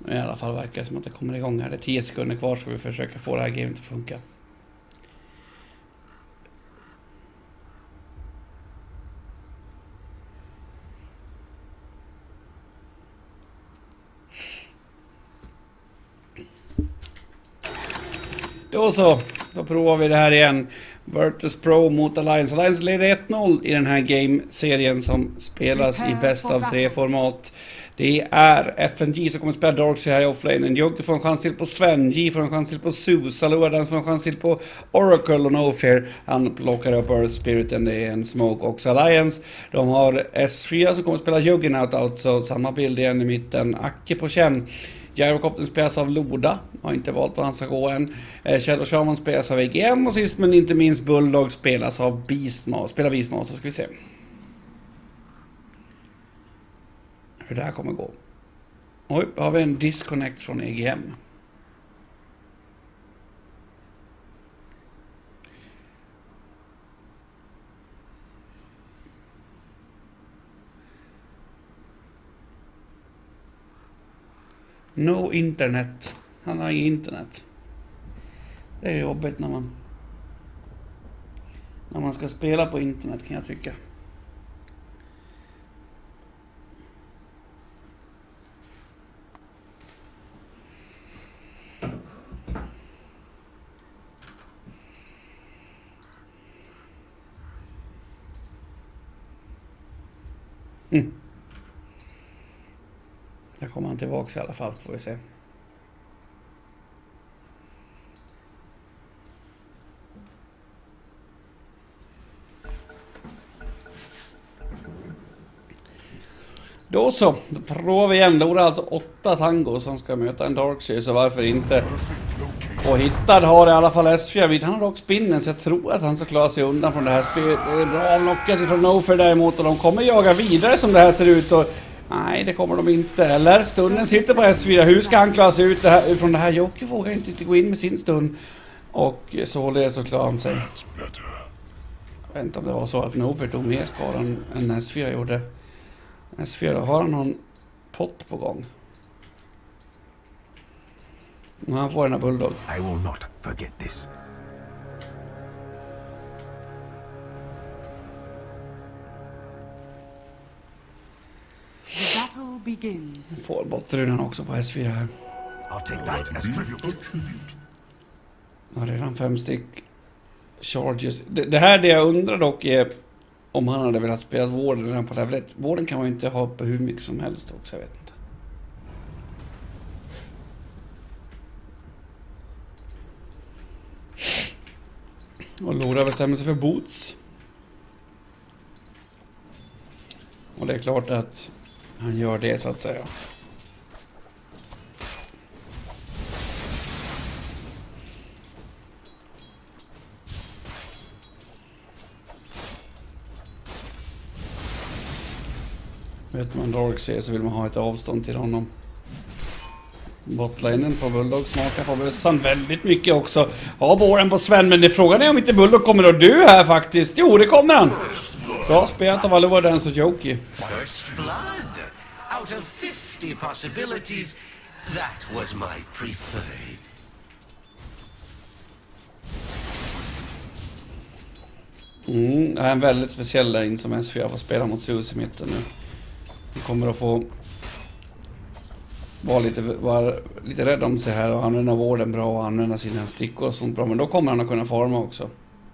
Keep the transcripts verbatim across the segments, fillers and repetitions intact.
I alla fall verkar det som att det kommer igång här. Det är tio sekunder kvar, ska vi försöka få det här gamet att funka. Då så, då provar vi det här igen. Virtus Pro mot Alliance. Alliance leder ett noll i den här game-serien som spelas i bäst av tre format. Det är F N G som kommer att spela Darkseid här i offlane. Jugge får en chans till på Sven. G får en chans till på Sue. Saluadans får en chans till på Oracle och No Fear. Han plockar upp Earth Spirit, det är en smoke också. Alliance, de har S fyra som kommer att spela Juggernaut out, så samma bild igen i mitten. Acke på Chen. Gyrocoptern spelas av Loda, har inte valt vad han ska gå än. Eh, Shadow Shaman spelas av E G M och sist men inte minst Bulldog spelas av Beastmaster. Spelar Beastmaster, ska vi se hur det här kommer gå. Oj, har vi en disconnect från E G M. No internet. Han har internet. Det är jobbigt när man när man ska spela på internet, kan jag tycka. Mm. Där kommer han tillbaka i alla fall, får vi se. Då så, då provar vi igen. Då är det alltså åtta tango som ska möta en Darkseid, så varför inte? Och hittad har i alla fall S fyra. Han har dock spinnen, så jag tror att han ska klara sig undan från det här spelet. Avlocket ifrån No Fear däremot, och de kommer jaga vidare som det här ser ut. Och nej, det kommer de inte. Eller stunden sitter på S fyra. Hur ska han klara sig ut det här, från det här? Jocke vågar inte gå in med sin stund. Och så det så klarar han sig. Jag vet inte om det var så att No Fear tog mer skadan än S fyra gjorde. S fyra, har han någon pott på gång? Nu han får den här Bulldog. I will not forget this. The battle begins. Får bottrunan också på S fyra här. I'll take that as tribute. Har redan fem stick charges. Det, det här det jag undrar dock är om han hade velat spela Warden redan på level ett. Warden kan man ju inte ha på hur mycket som helst också, jag vet inte. Och Lora bestämmer sig för boots. Och det är klart att han gör det, så att säga. Vet man Darkseid så vill man ha ett avstånd till honom. Botlinen på Bulldog smakar på bössan väldigt mycket också. Ja, båren på Sven, men det frågan är om inte Bulldog kommer att dö här faktiskt. Jo, det kommer han. Bra spelat av Valor den så Jokey. First blood. Out of fifty possibilities, that was my preferred. Mm, det är en väldigt speciell lane som S fyra får spela mot Sus i mitten nu. Han kommer att få vara lite, vara lite rädd om sig här och använda vården bra och använda sina stickor och sånt bra. Men då kommer han att kunna forma också.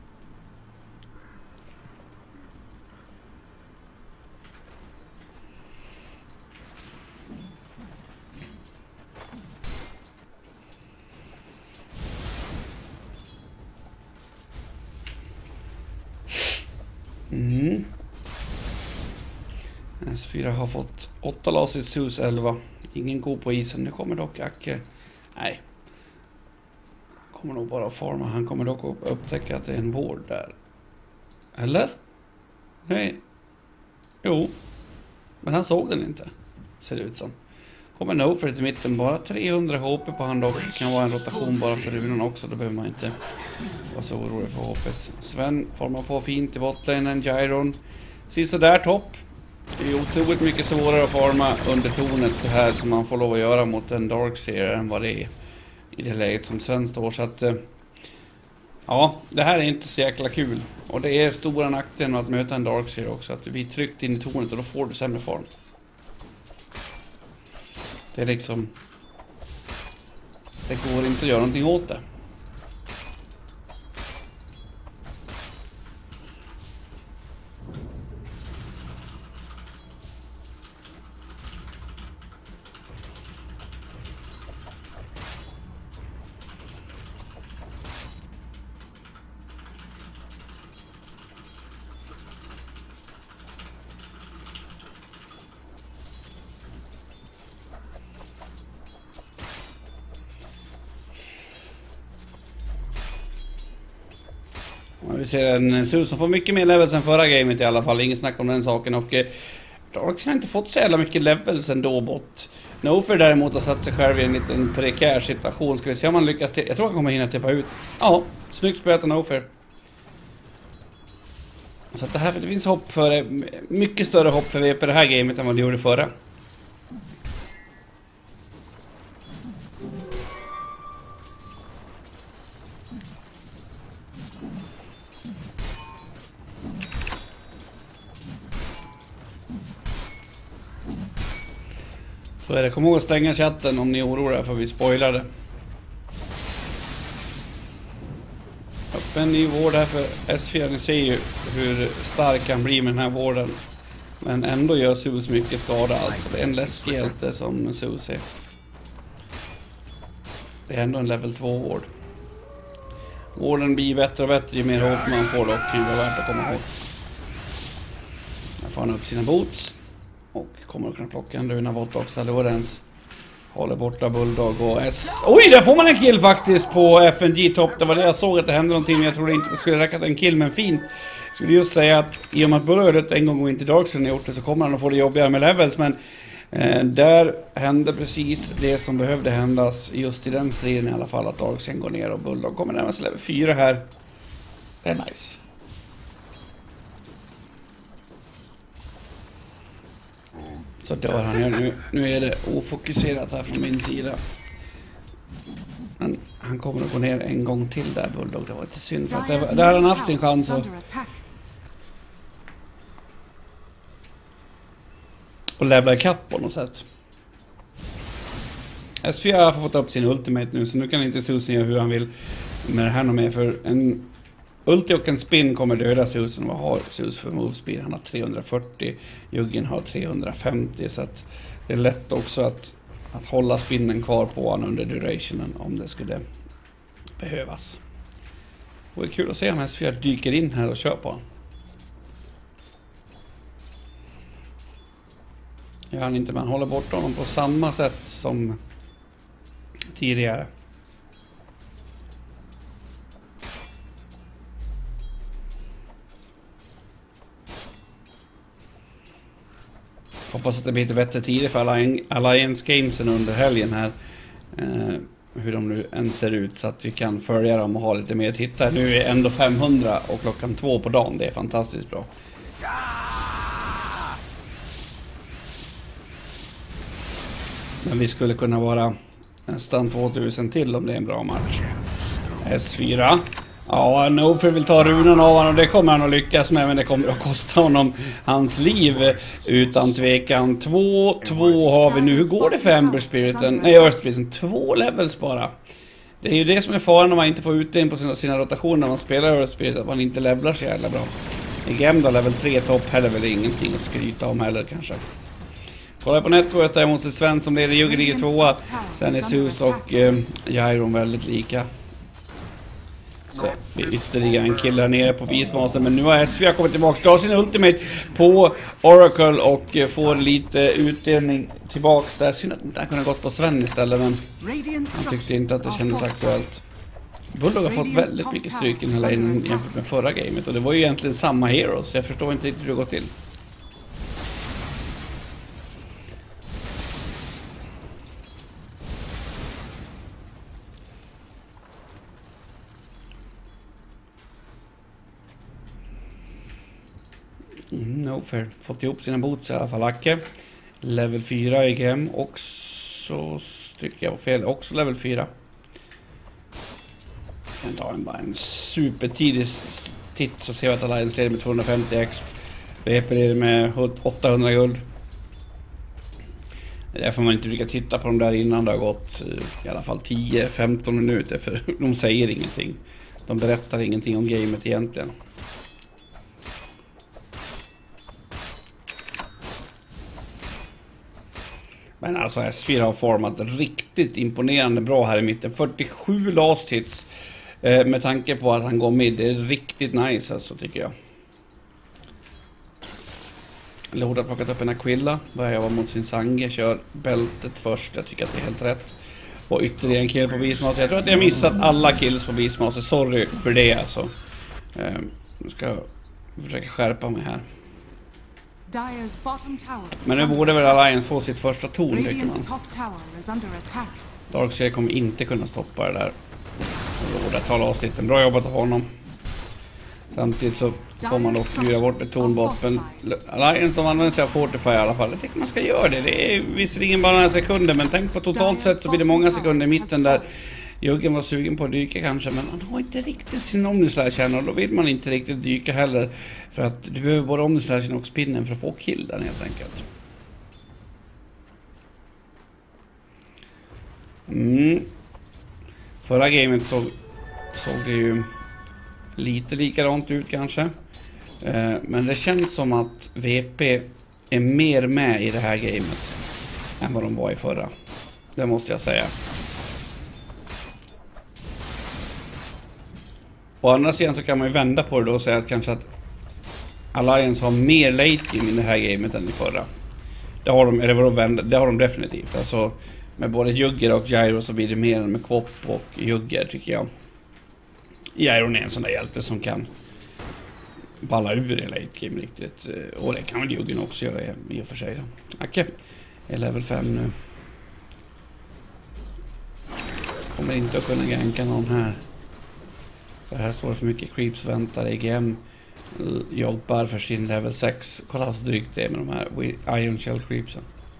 Mm. S fyra har fått åtta las i Sus elva. Ingen går på isen. Nu kommer dock Acke. Nej. Han kommer nog bara att forma. Han kommer dock att upptäcka att det är en board där. Eller? Nej. Jo. Men han såg den inte. Ser det ut som. Kommer No Fear till mitten. Bara trehundra H P på han dock. Det kan vara en rotation bara för runan också. Då behöver man inte vara så orolig för H P. Sven formar på fint i botlane. Gyron. Ser så där topp. Det är otroligt mycket svårare att forma under tornet så här som man får lov att göra mot en Darkseer än vad det är i det läget som Sven står. Så att, ja, det här är inte så jäkla kul. Och det är stora nackdelen med att möta en Darkseer också. Att du blir tryckt in i tornet och då får du sämre form. Det är liksom... Det går inte att göra någonting åt det. Vi ser en Zeus som får mycket mer levels än förra gamet i alla fall. Ingen snack om den saken. Och eh, Darkseer har inte fått så jävla mycket levels ändå bort. Nofer däremot har satt sig själv i en liten prekär situation. Ska vi se om han lyckas till... Jag tror han kommer hinna tippa ut. Ja, snyggt spelat av Nofer. Så att det här det finns hopp för... Mycket större hopp för V P det här gamet än vad det gjorde förra. Så är det. Kom ihåg att stänga chatten om ni är oroliga för vi spoilade. Upp en ny vård här för S fyra. Ni ser ju hur stark han blir med den här vården. Men ändå gör Zeus mycket skada. Alltså det är en läskig hjälte som Zeus är. Det är ändå en level två vård. Vården blir bättre och bättre ju mer hopp man får dock. Det är värt att komma ihåg. Här får han upp sina boots. Och kommer att kunna plocka en runa bort också. Lorenz håller borta Bulldog och S. Oj, där får man en kill faktiskt på F N G topp. Det var det jag såg att det hände någonting. Men jag trodde inte det skulle räcka till en kill. Men fint. Jag skulle just säga att i och med att Bulldog en gång går in till Darkseer har gjort det så kommer han att få det jobbigare med levels. Men eh, där hände precis det som behövde händas just i den striden i alla fall. Att Darkseer går ner och Bulldog kommer närmast level fyra här. Det är nice. Så dör han ju nu. Nu är det ofokuserat här från min sida. Men han kommer att gå ner en gång till där, Bulldog. Det var lite synd för att det, där har han haft en chans att... Och levla i kapp på något sätt. S fyra har fått upp sin ultimate nu. Så nu kan inte Zeus göra hur han vill med det här något mer. För en ulti och en spin kommer döda Zeus. Vad har Zeus för move speed? Han har trehundrafyrtio. Juggen har trehundrafemtio. Så att det är lätt också att, att hålla spinnen kvar på honom under durationen. Om det skulle behövas. Och det är kul att se om S fyra dyker in här och kör på honom. Ja, han inte, man håller bort honom på samma sätt som tidigare. Hoppas att det blir lite bättre tider för Alliance Gamesen under helgen här. Eh, hur de nu än ser ut så att vi kan följa dem och ha lite mer tittare. Nu är ändå femhundra och klockan två på dagen. Det är fantastiskt bra. Men vi skulle kunna vara nästan tvåtusen till om det är en bra match. S fyra. Ja, Nofer vill ta runan av honom och det kommer han att lyckas med, men det kommer att kosta honom hans liv utan tvekan. Två, två har vi nu. Hur går det för Ember Spiriten? Nej, Earth Spiriten. Två levels bara. Det är ju det som är faran när man inte får ut in på sina, sina rotationer när man spelar Earth Spirit, att man inte levlar så jävla bra. I Gemda level tre topp heller väl ingenting att skryta om heller kanske. Kolla på Network däremot så Sven som leder Juggen ligger tvåa. Sen är Zeus och eh, Jairon väldigt lika. Så vi ytterligare en kille här nere på Beastmaster. Men nu har S fyra kommit tillbaka. Drar sin ultimate på Oracle och får lite utdelning tillbaks där. Synd att det inte kunde gått på Sven istället. Men han tyckte inte att det kändes aktuellt. Bulldog har fått väldigt mycket stryk i den här lägen jämfört med förra gamet. Och det var ju egentligen samma heroes. Jag förstår inte riktigt hur det går till. Mm, no fair. Fått ihop sina boots i alla fall. Acke. Level fyra i G M. Också tycker jag var fel. Också level fyra. Jag tar en, bara en supertidig titt så ser vi att Alliance leder med tvåhundrafemtio X. V P leder med åttahundra guld. Därför man inte brukar titta på dem där innan det har gått i alla fall tio femton minuter. För de säger ingenting. De berättar ingenting om gamet egentligen. Men alltså S fyra har format riktigt imponerande bra här i mitten. fyrtiosju last hits. Eh, med tanke på att han går mid. Det är riktigt nice alltså tycker jag. Lord har plockat upp en Aquila. Börjar jobba mot sin Sange. Kör bältet först. Jag tycker att det är helt rätt. Och ytterligare en kill på Beastmaster. Jag tror att jag har missat alla kills på Beastmaster. Sorry för det alltså. Eh, nu ska jag försöka skärpa mig här. Men nu borde väl Alliance få sitt första torn tycker man. Darkseid kommer inte kunna stoppa det där. Lord tar loss lite. Bra jobbat av honom. Samtidigt så får man dock styra bort ett tornvapen. Alliance de använder sig av Fortify i alla fall. Jag tycker man ska göra det. Det är visserligen bara några sekunder. Men tänk på totalt sett så blir det många sekunder i mitten där Juggen var sugen på att dyka kanske. Men han har inte riktigt sin omnislash och då vill man inte riktigt dyka heller. För att du behöver både omnislashen och spinnen för att få kill där helt enkelt. Mm. Förra gamet såg, såg det ju lite likadant ut kanske. Eh, men det känns som att V P är mer med i det här gamet än vad de var i förra. Det måste jag säga. Å andra sidan så kan man ju vända på det då och säga att kanske att Alliance har mer late game i det här gamet än i förra. Det har de, eller vad de vända, det har de definitivt. Alltså med både Jugger och Gyro så blir det mer än med Quop och Jugger tycker jag. Gyro är en sån där hjälte som kan balla ur i late game riktigt. Och det kan väl Juggen också göra i och för sig då. Okej, är level fem nu. Kommer inte att kunna ganka någon här. För här står det för mycket creeps väntar. E G M jobbar för sin level sex. Kolla så drygt det är med de här Iron Shell creepsen.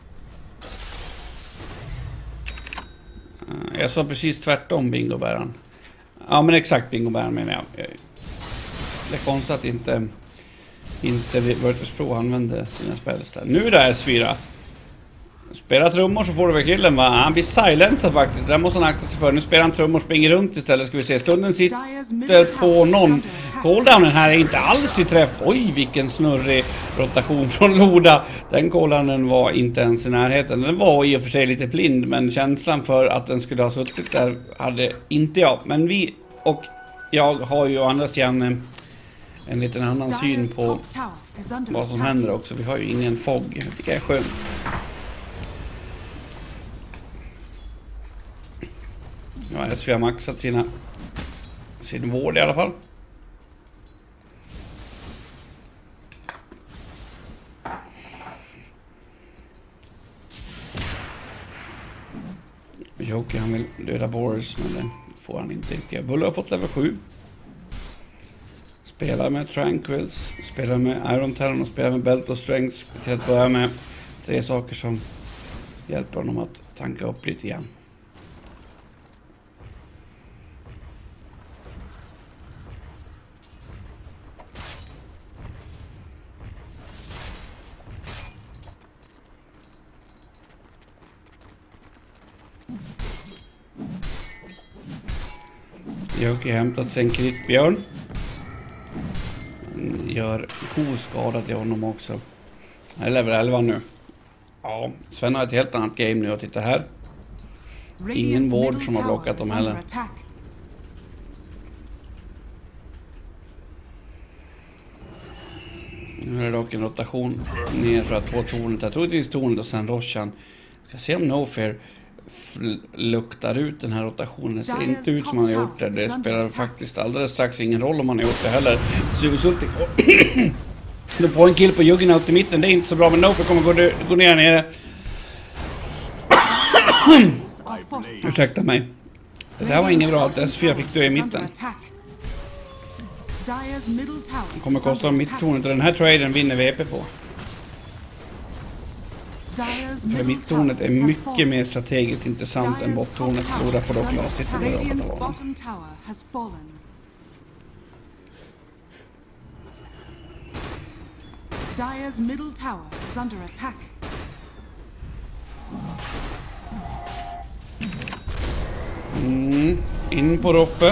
Jag sa precis tvärtom bingobäran. Ja men exakt bingobäran menar jag. Det är konstigt att inte inte Virtus Pro använde sina spells där. Nu är det S fyra. Spela trummor så får du väl killen va? Han blir silenced faktiskt. Där måste han akta sig för. Nu spelar han trummor och springer runt istället. Ska vi se. Stunden sitter på någon. Cooldownen här är inte alls i träff. Oj vilken snurrig rotation från Loda. Den cooldownen var inte ens i närheten. Den var i och för sig lite blind. Men känslan för att den skulle ha suttit där hade inte jag. Men vi och jag har ju å andra sidan en, en liten annan syn på vad som händer också. Vi har ju ingen fog. Det tycker jag är skönt. Ja, S V har maxat sina sin vård i alla fall. Joker han vill döda Boris men det får han inte riktigt. Bull har fått level sju. Spelar med Tranquils, spelar med Iron Talon och spelar med Belt och Strength till att börja med. Tre saker som hjälper honom att tanka upp lite grann. Joker hämtat sig en kritbjörn. Gör god skada till honom också. Jag är level elva nu. Ja, Sven har ett helt annat game nu och titta här. Ingen vård som har blockat dem heller. Nu är det dock en rotation ner för att få tornet. Jag tror det är tornet och sen Roshan. Ska se om No Fear luktar ut den här rotationen. Det ser inte ut som man har gjort det. Det spelar faktiskt alldeles strax ingen roll om man har gjort det heller. Sugusulti. Du får en kill på Juggen ut i mitten. Det är inte så bra men No Fear kommer gå, gå ner nere. Ursäkta mig. Det där var inget bra att S fyra fick dö i mitten. Det kommer kosta dem mitttornet och den här traden vinner V P på. För mitttornet är mycket mer strategiskt intressant än bottornet. Lora får dock la sitt på robotarbanan. Dire's middle tower is under attack. Mm, in på Roffe.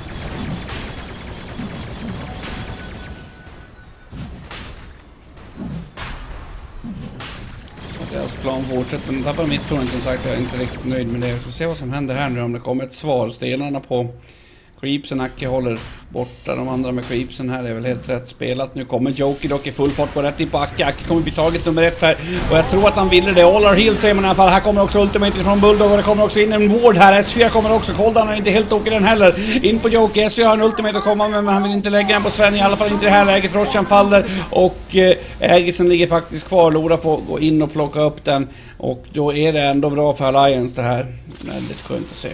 Så att deras plan fortsätter. Men tappar mitttornet som sagt. Jag är inte riktigt nöjd med det. Vi får se vad som händer här nu om det kommer ett svar. Stenarna på Creepsen, Acke håller borta de andra med Creepsen här, är väl helt rätt spelat. Nu kommer Joker dock i full fart på rätt in på Acke. Acke kommer bli taget nummer ett här och jag tror att han ville det. All are healed säger man i alla fall. Här kommer också ultimate från Bulldog och det kommer också in en ward här. S fyra kommer också, Koldan är inte helt åker den heller. In på Joker, S fyra har en ultimate att komma med men han vill inte lägga den på Sven, i alla fall inte i det här läget. Roshan faller och eh, Ägisen ligger faktiskt kvar. Lora får gå in och plocka upp den och då är det ändå bra för Alliance det här. Väldigt skönt att se.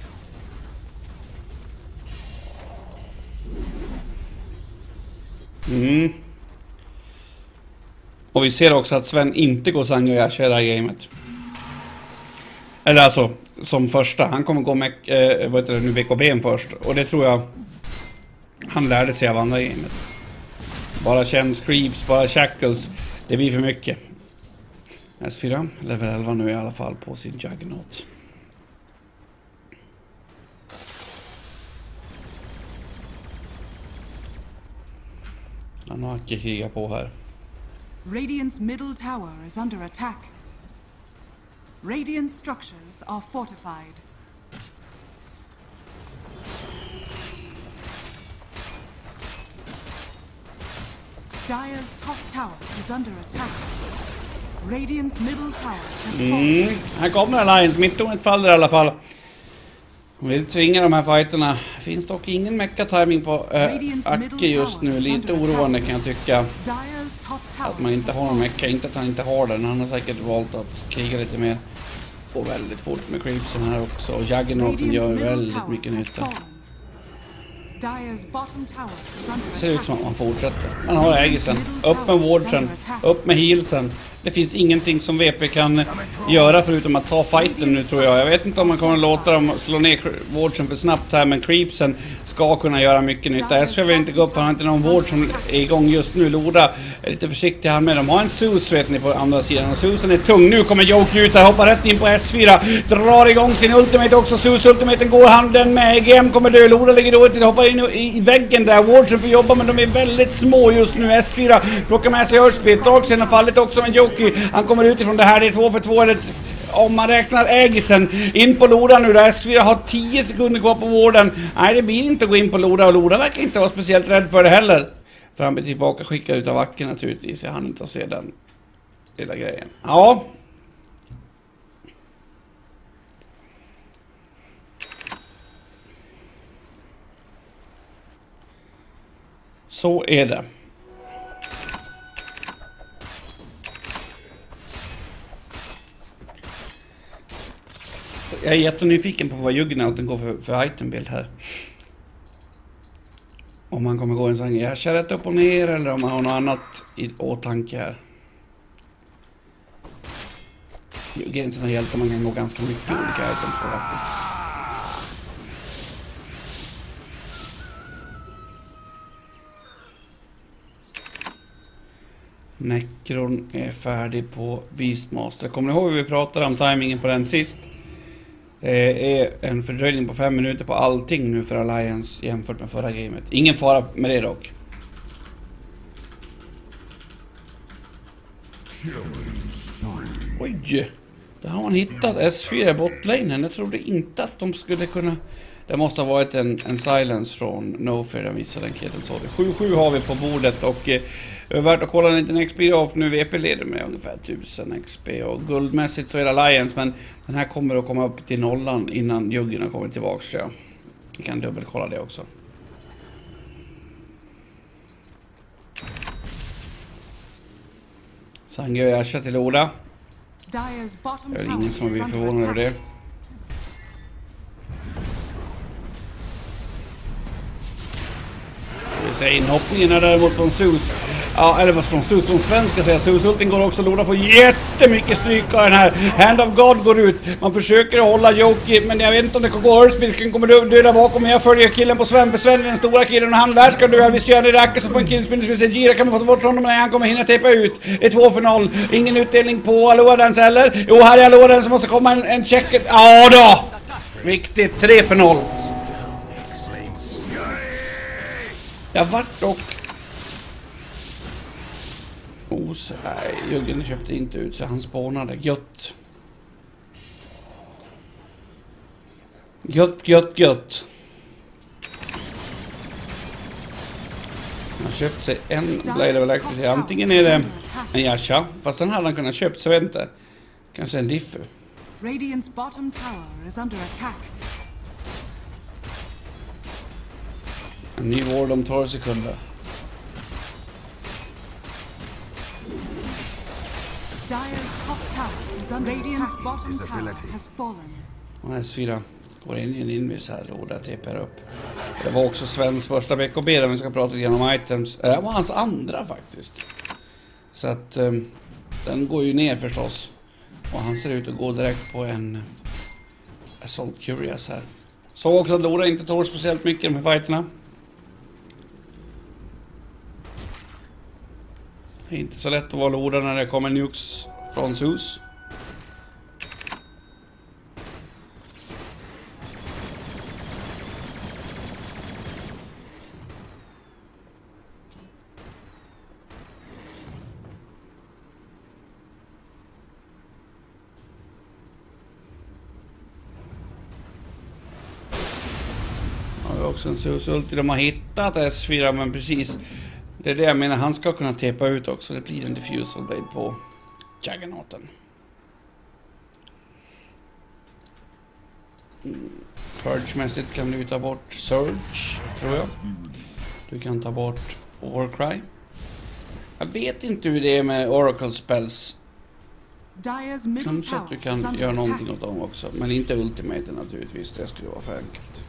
Mm. Och vi ser också att Sven inte går Sanjo och Yasha i det här gamet. Eller alltså, som första. Han kommer gå med eh, vad heter det nu, V K B först. Och det tror jag han lärde sig av andra gamet. Bara känns creeps, bara shackles. Det blir för mycket. S fyra, level elva nu i alla fall på sin Juggernaut. Han har inte krigat på här. Radiant's middle tower is under attack. Radiant structures are fortified. Dire's top tower is under attack. Radiant's middle tower has fallen. Mm, här kommer Alliance. Mittornet faller i alla fall. Hon vill tvinga de här fighterna. Finns dock ingen mecka-timing på äh, Acke just nu. Lite oroande kan jag tycka. Att man inte har någon mecka. Inte att han inte har den. Han har säkert valt att kriga lite mer. Och väldigt fort med creepsen här också. Och Juggernauten gör väldigt mycket nytta. Det ser ut som att man fortsätter. Man har ägisen. Upp med wardsen. Upp med healsen. Det finns ingenting som V P kan göra förutom att ta fighten nu tror jag. Jag vet inte om man kommer att låta dem slå ner wardsen för snabbt här. Men creepsen ska kunna göra mycket nytta. Jag ska väl inte gå upp för han har inte någon ward som är igång just nu. Lora är lite försiktig här med. De har en Zeus vet ni på andra sidan. Och Zeusen är tung. Nu kommer Joke ut här. Hoppar rätt in på S fyra. Drar igång sin ultimate också. Zeus ultimaten går handen med. E G M kommer dö. Lora ligger då till. Hoppar in i väggen där. Wardsen får jobba men de är väldigt små just nu. S fyra plockar med sig Earthsplit. Darksen har fallit också med Joke. Han kommer utifrån det här. Det är två för två. Eller om man räknar ägisen. In på Lora nu. Där S fyra har tio sekunder kvar på vården. Nej det blir inte att gå in på Lora. Och Lora verkar inte vara speciellt rädd för det heller. Fram och tillbaka skickar ut av Acke naturligtvis. Jag hann inte se den lilla grejen. Ja. Så är det. Jag är jättenyfiken på vad Juggernauten går för, för itembild här. Om man kommer gå en sån här kör rätt upp och ner eller om man har något annat i åtanke här. Jugger en sån här hjälp man kan gå ganska mycket olika items på faktiskt. Necron är färdig på Beastmaster. Kommer ni ihåg hur vi pratade om timingen på den sist? Det är en fördröjning på fem minuter på allting nu för Alliance jämfört med förra gamet. Ingen fara med det dock. Oj! Där har man hittat S fyra botlane. Jag trodde inte att de skulle kunna... Det måste ha varit en, en silence från No Fear. Jag missade den killen så. sju sju har vi på bordet och eh, värt att kolla en liten X P off. Nu V P leder med ungefär tusen X P och guldmässigt så är det Alliance. Men den här kommer att komma upp till nollan innan juggen har kommit tillbaka. Så jag vi kan dubbelkolla det också. Sanjo och Yasha till Oda. Det är väl ingen som blir förvånad över det. säga inhoppningen är däremot från Zeus. Ja, eller från Zeus, från Sven ska säga. Zeus-ulten går också. Loda får jättemycket stryk av den här. Hand of God går ut. Man försöker hålla Joki, men jag vet inte om det kan gå. Earthspeed kommer döda bakom. Men jag följer killen på Sven, för Sven är den stora killen. Och han lär ska dö. Visst gör det räcker så får en killspin. Ska vi se, Gira kan man få bort honom när han kommer hinna teppa ut. Det är två för noll. Ingen utdelning på Alodens heller. Jo, här är Alodens som måste komma en, en check. Ja då! Viktigt, tre för noll. Jag vart dock... Os, nej, Juggen köpte inte ut så han spånade. Gött. Gött, gött, gött. Han har köpt sig en Blade of Electricity. Antingen är det en Yasha, fast den hade han kunnat köpt, så vet inte. Kanske en Diffu. Radiant's bottom tower is under attack. En ny ward om tolv sekunder. Dire's top tower is under Radiant's bottom tower has fallen. Och S fyra går in i en invis här och där tepar upp. Det var också Svens första B K B, om vi ska prata lite om items. Det var hans andra faktiskt. Så att um, den går ju ner förstås. Och han ser ut att gå direkt på en Assault Curious här. Så också att Lora inte tål speciellt mycket med fighterna. Det är inte så lätt att vara Lora när det kommer nukes från Zeus. Också en Zeus-ulti. De har hittat S fyra, men precis. Det är det jag menar. Han ska kunna tepa ut också. Det blir en diffusal blade på Juggernauten. Mm. Purge-mässigt kan du ta bort Surge, tror jag. Du kan ta bort Warcry. Jag vet inte hur det är med Oracle Spells. Kanske att du kan göra någonting åt dem också. Men inte Ultimate naturligtvis. Det skulle vara för enkelt.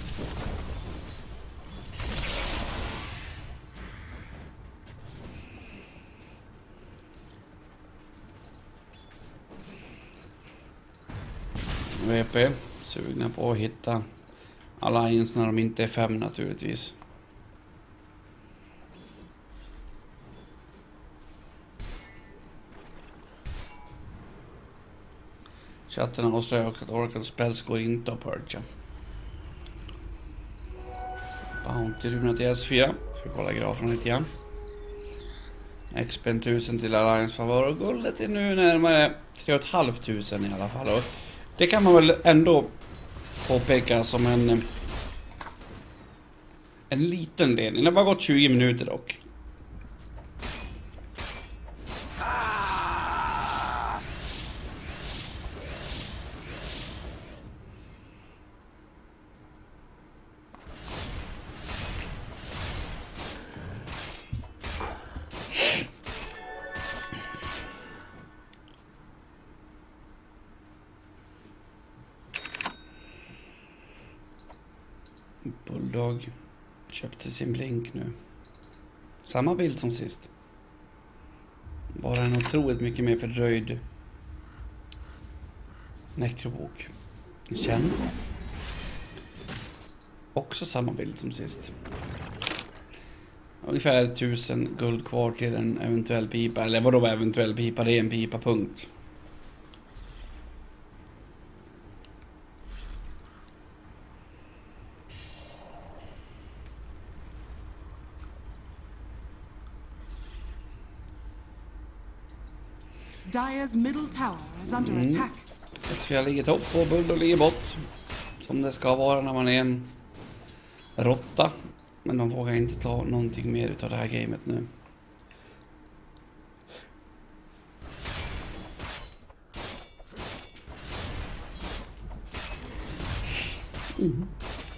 V P, sugna på att hitta Alliance när de inte är fem naturligtvis. Chatten avslöjar också att Oracle Spells går inte att purcha. Bounty runa till S fyra. Ska vi kolla grafen lite grann. X P tusen till Alliance favor och guldet är nu närmare tre tusen femhundra i alla fall. Och det kan man väl ändå påpeka som en en liten del. Det har bara gått tjugo minuter dock. Bulldog köpte sin blink nu. Samma bild som sist. Bara en otroligt mycket mer fördröjd nekrobok. Känn. Också samma bild som sist. Ungefär tusen guld kvar till en eventuell pipa. Eller vadå var eventuell pipa? Det är en pipa, punkt. Dire's middle tower is under Mm. attack. S fyra ligger topp och Bulldog ligger bort. Som det ska vara när man är en råtta. Men de vågar inte ta någonting mer utav det här gamet nu. Mm.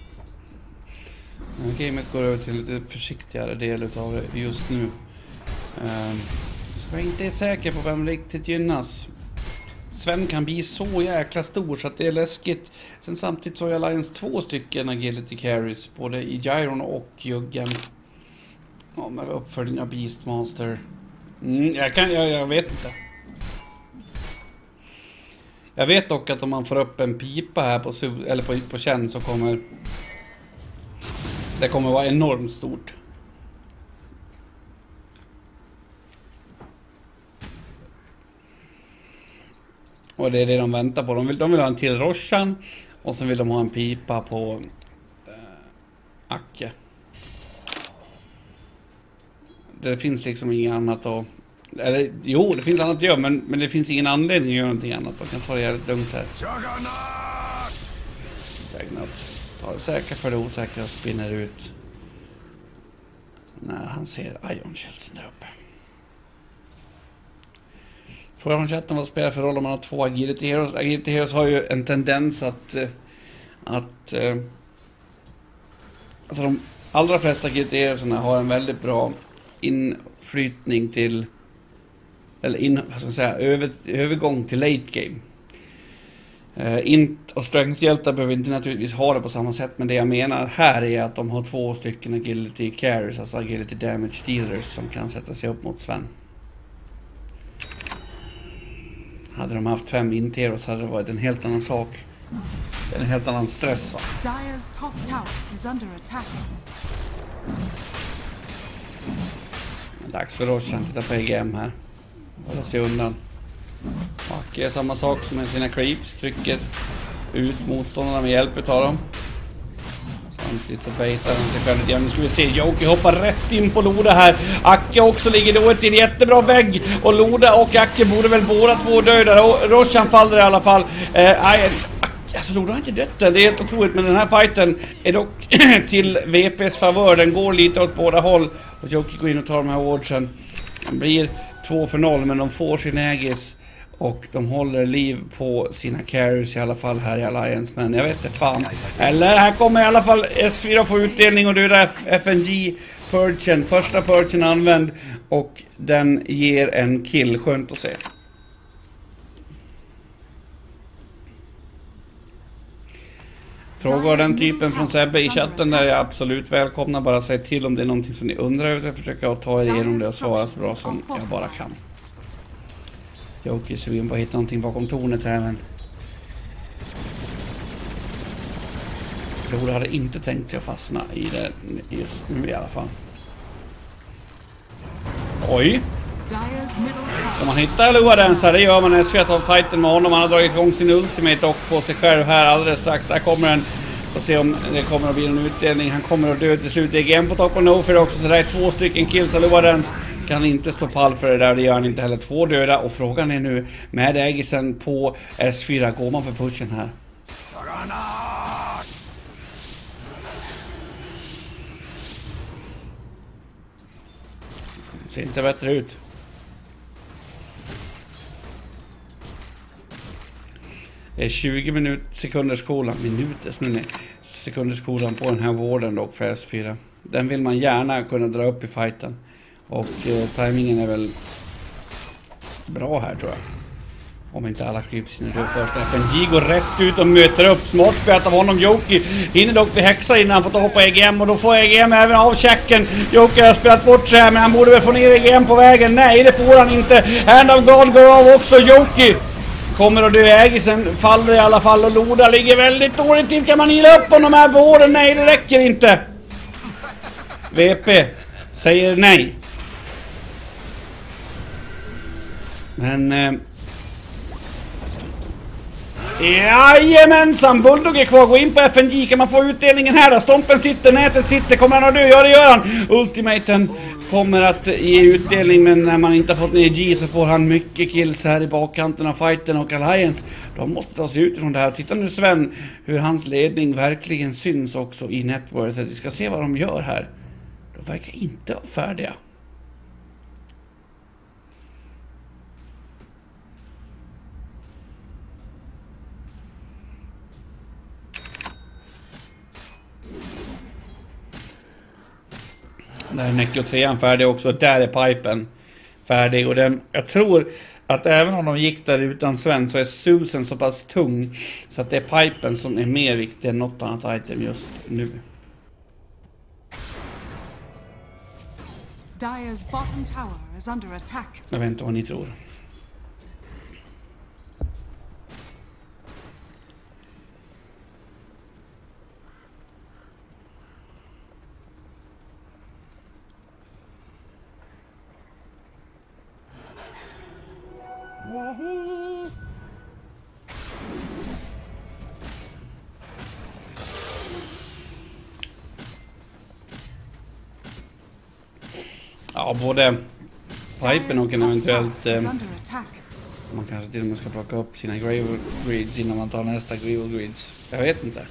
Det här gamet går över till en lite försiktigare del utav det just nu. Uh, så jag är inte säker på vem riktigt gynnas. Sven kan bli så jäkla stor så att det är läskigt. Sen samtidigt så har jag Alliance två stycken agility carries, både i Gyron och Juggen. Ja, men uppföljning av Beastmaster. Mm, jag kan, jag, jag vet inte. Jag vet dock att om man får upp en pipa här på, eller på, på känn så kommer det kommer vara enormt stort. Och det är det de väntar på. De vill, de vill ha en till Roshan och sen vill de ha en pipa på äh, Acke. Det finns liksom inget annat att... Eller jo, det finns annat att göra, men, men det finns ingen anledning att göra någonting annat. De kan ta det jävligt lugnt här. Juggernaut. Ta det säkra för det osäkra och spinner ut. När han ser Ion Chelsea där uppe. Frågan från chatten, vad spelar för roll om man har två Agility Heroes? Agility Heroes har ju en tendens att... att alltså de allra flesta Agility Heroesarna har en väldigt bra inflytning till... Eller in, vad ska man säga, över, övergång till late game. Uh, int och strength-hjältar behöver inte naturligtvis ha det på samma sätt, men det jag menar här är att de har två stycken agility carriers, alltså agility damage dealers, som kan sätta sig upp mot Sven. Hade de haft fem inter så hade det varit en helt annan sak. En helt annan stress. Dire's top tower is under attack. Dags för Roshan att titta på E G M här. Hålla sig undan. Och är samma sak som med sina creeps. Trycker ut motståndarna med hjälp utav dem. Samtidigt så baitar han sig själv lite grann. Nu ska vi se, Joki hoppar rätt in på Loda här. Acke också ligger då i en jättebra vägg. Och Loda och Acke borde väl båda två döda. Roshan faller i alla fall. Eh, alltså Loda har inte dött än. Det är helt otroligt. Men den här fighten är dock till V P:s favör. Den går lite åt båda håll. Och Joki går in och tar de här wardsen. Den blir två för noll, men de får sin ägis. Och de håller liv på sina carriers i alla fall här i Alliance. Men jag vet inte fan. Eller här kommer i alla fall S fyra få utdelning och döda F N G Purchen. Första Purchen använd. Och den ger en kill. Skönt att se. Frågor av den typen från Sebbe i chatten där jag absolut välkomnar. Bara säg till om det är någonting som ni undrar över. Så jag försöker att ta er igenom det och svara så bra som jag bara kan. Joki så vi bara hitta någonting bakom tornet här, men Loda hade inte tänkt sig att fastna i det just nu i alla fall. Oj! Om man hittar Loadance här, det gör man. S V tar fighten med honom. Han har dragit igång sin ultimate och på sig själv här alldeles strax. Där kommer den. Får se om det kommer att bli en utdelning. Han kommer att dö till slut. E G M på topp och no för också. Så det är två stycken kills av Loadance. Kan inte stå pall för det där. Det gör han inte heller. Två döda. Och frågan är nu med ägisen på S fyra. Går man för pushen här? Det ser inte bättre ut. Det är tjugo minut, sekunders kolan, minuter, nu sekunders kolan på den här vården dock för S fyra. Den vill man gärna kunna dra upp i fighten. Och eh, timingen är väl bra här tror jag. Om inte alla creeps hinner dö först. F N G går rätt ut och möter upp. Smart spät av honom. Joki hinner dock bli häxa innan han får ta på E G M. Och då får E G M även av checken. Joki har spelat bort sig här, men han borde väl få ner E G M på vägen. Nej, det får han inte. Hand of God går av också. Joki kommer att dö. Ägisen faller i alla fall. Och Loda ligger väldigt dåligt till. Kan man hila upp honom här på åren? Nej, det räcker inte. V P säger nej. Men... Eh, Jajamensan, Bulldog är kvar. Gå in på F N G. Kan man få utdelningen här då? Stompen sitter, nätet sitter. Kommer han att dö? Ja, det gör han. Ultimaten kommer att ge utdelning, men när man inte har fått ner G så får han mycket kills här i bakkanten av fighten. Och Alliance, de måste ta sig ut från det här. Titta nu Sven, hur hans ledning verkligen syns också i Networth. Vi ska se vad de gör här. De verkar inte vara färdiga. Där är Necro trean färdig också. Där är pipen färdig. Och den, jag tror att även om de gick där utan Sven så är Susan så pass tung. Så att det är pipen som är mer viktig än något annat item just nu. Dire's bottom tower is under attack. Jag vet inte vad ni tror. Ja, både pipen och en eventuellt eh, man kanske till och med ska plocka upp sina Gravel Grids innan man tar nästa Gravel Grids. Jag vet inte.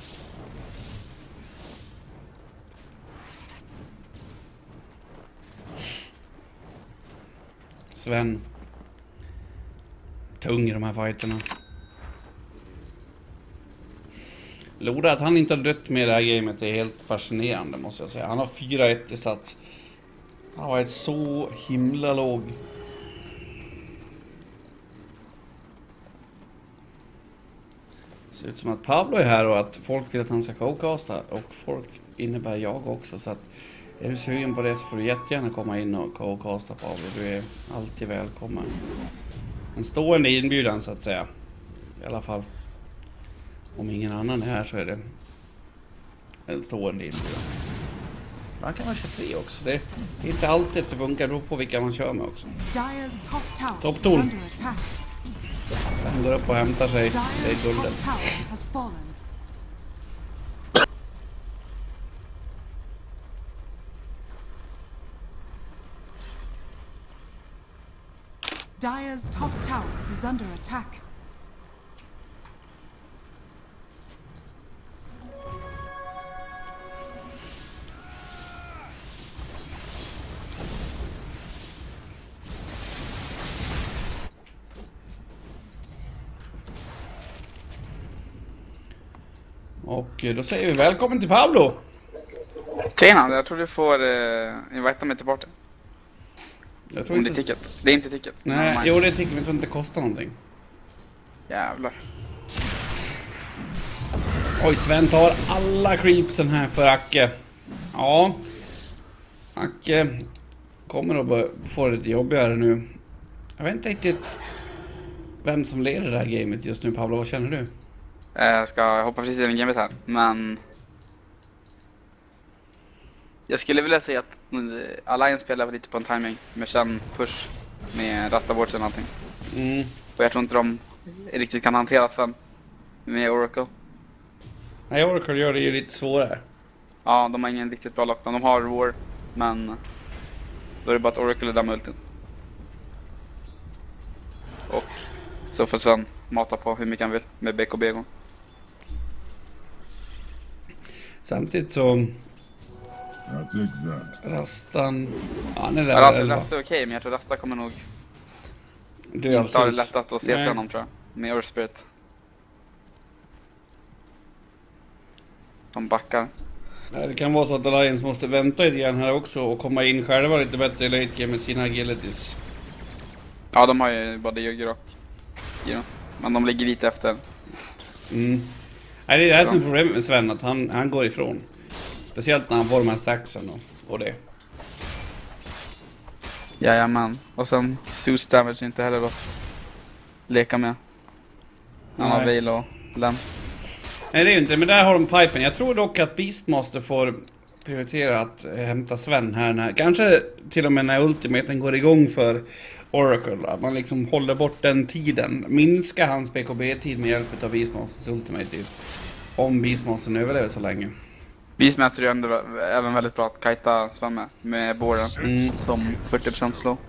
Sven. Tung i de här fighterna. Loda att han inte har dött med det här gamet är helt fascinerande, måste jag säga. Han har fyra ett i stats. Han har varit så himla låg. Det ser ut som att Pablo är här och att folk vill att han ska co-casta. Och folk innebär jag också. Så att är du sugen på det så får du jättegärna komma in och co-casta, Pablo. Du är alltid välkommen. En stående inbjudan så att säga. I alla fall. Om ingen annan är här så är det en stående inbjudan. Man kan vara tjugotre också. Det är inte alltid det funkar. Det beror på vilka man kör med också. Topptorn. Sen går upp och hämtar sig. Det är guldet. Dire's top tower is under attack. Och då säger vi välkommen till Pablo. Tjena, jag tror du får uh, invita mig tillbaka. Jag tror Om inte... det är ticket. Det är inte ticket. Nej, Nej jo det är ticket, men jag tror inte det kostar någonting. Jävlar. Oj, Sven tar alla creepsen här för Acke. Ja. Acke kommer att få det lite jobbigare nu. Jag vet inte riktigt vem som leder det här gamet just nu, Pablo. Vad känner du? Jag ska hoppa precis in i gamet här, men jag skulle vilja säga att Alliance spelar lite på en timing med sen push med rastabortsen och allting. Mm. Och jag tror inte de riktigt kan hantera Sven med Oracle. Nej, Oracle gör det ju lite svårare. Ja, de har ingen riktigt bra lockdown. De har War, men då är det bara att Oracle är där med ultin. Och så får Sven mata på hur mycket han vill med B K B. Samtidigt så Rastan, ja, han är ja, Rasta, Rasta är okej, men jag tror Rasta kommer nog du är inte ha det lättast att se sig honom, tror jag, med Earth Spirit. De backar. Det kan vara så att Alliance måste vänta lite grann här också och komma in själva lite bättre i late game med sina agilities. Ja, de har ju både Jögger och Giro, men de ligger lite efter. Mm. Nej, det är det här som är problemet med Sven, att han, han går ifrån. Speciellt när han får de här stacksen och, och det. Jajamän. Och sen Zeus damage inte heller då leka med. Han har Veil och Lem. Nej, det är ju inte, men där har de pipen. Jag tror dock att Beastmaster får prioritera att hämta Sven här. När, kanske till och med när ultimaten går igång för Oracle. Att man liksom håller bort den tiden. Minska hans B K B-tid med hjälp av Beastmasters ultimate. Om Beastmastern överlever så länge. Beastmaster är ändå även väldigt bra att kajta Sven med. Med båren mm. som fyrtio procent slow.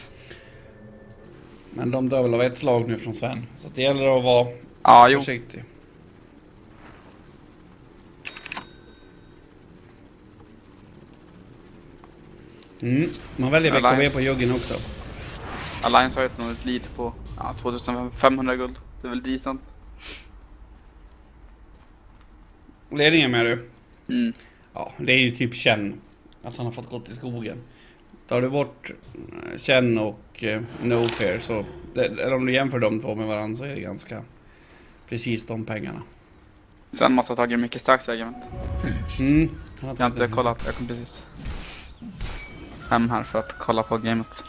Men de dör väl av ett slag nu från Sven. Så det gäller att vara ah, försiktig. Mm. Man väljer B K B på juggen också. Alliance har ju ett lead på ja, tvåtusenfemhundra guld. Det är väl decent. Ledningen med du? Mm. Ja, det är ju typ Chen. Att han har fått gått i skogen. Tar du bort Chen och eh, No Fear så... Det, eller om du jämför de två med varandra så är det ganska precis de pengarna. Sven måste ha tagit mycket starkt argument. Mm. Jag har inte kollat, jag kom precis. hem här för att kolla på gamet.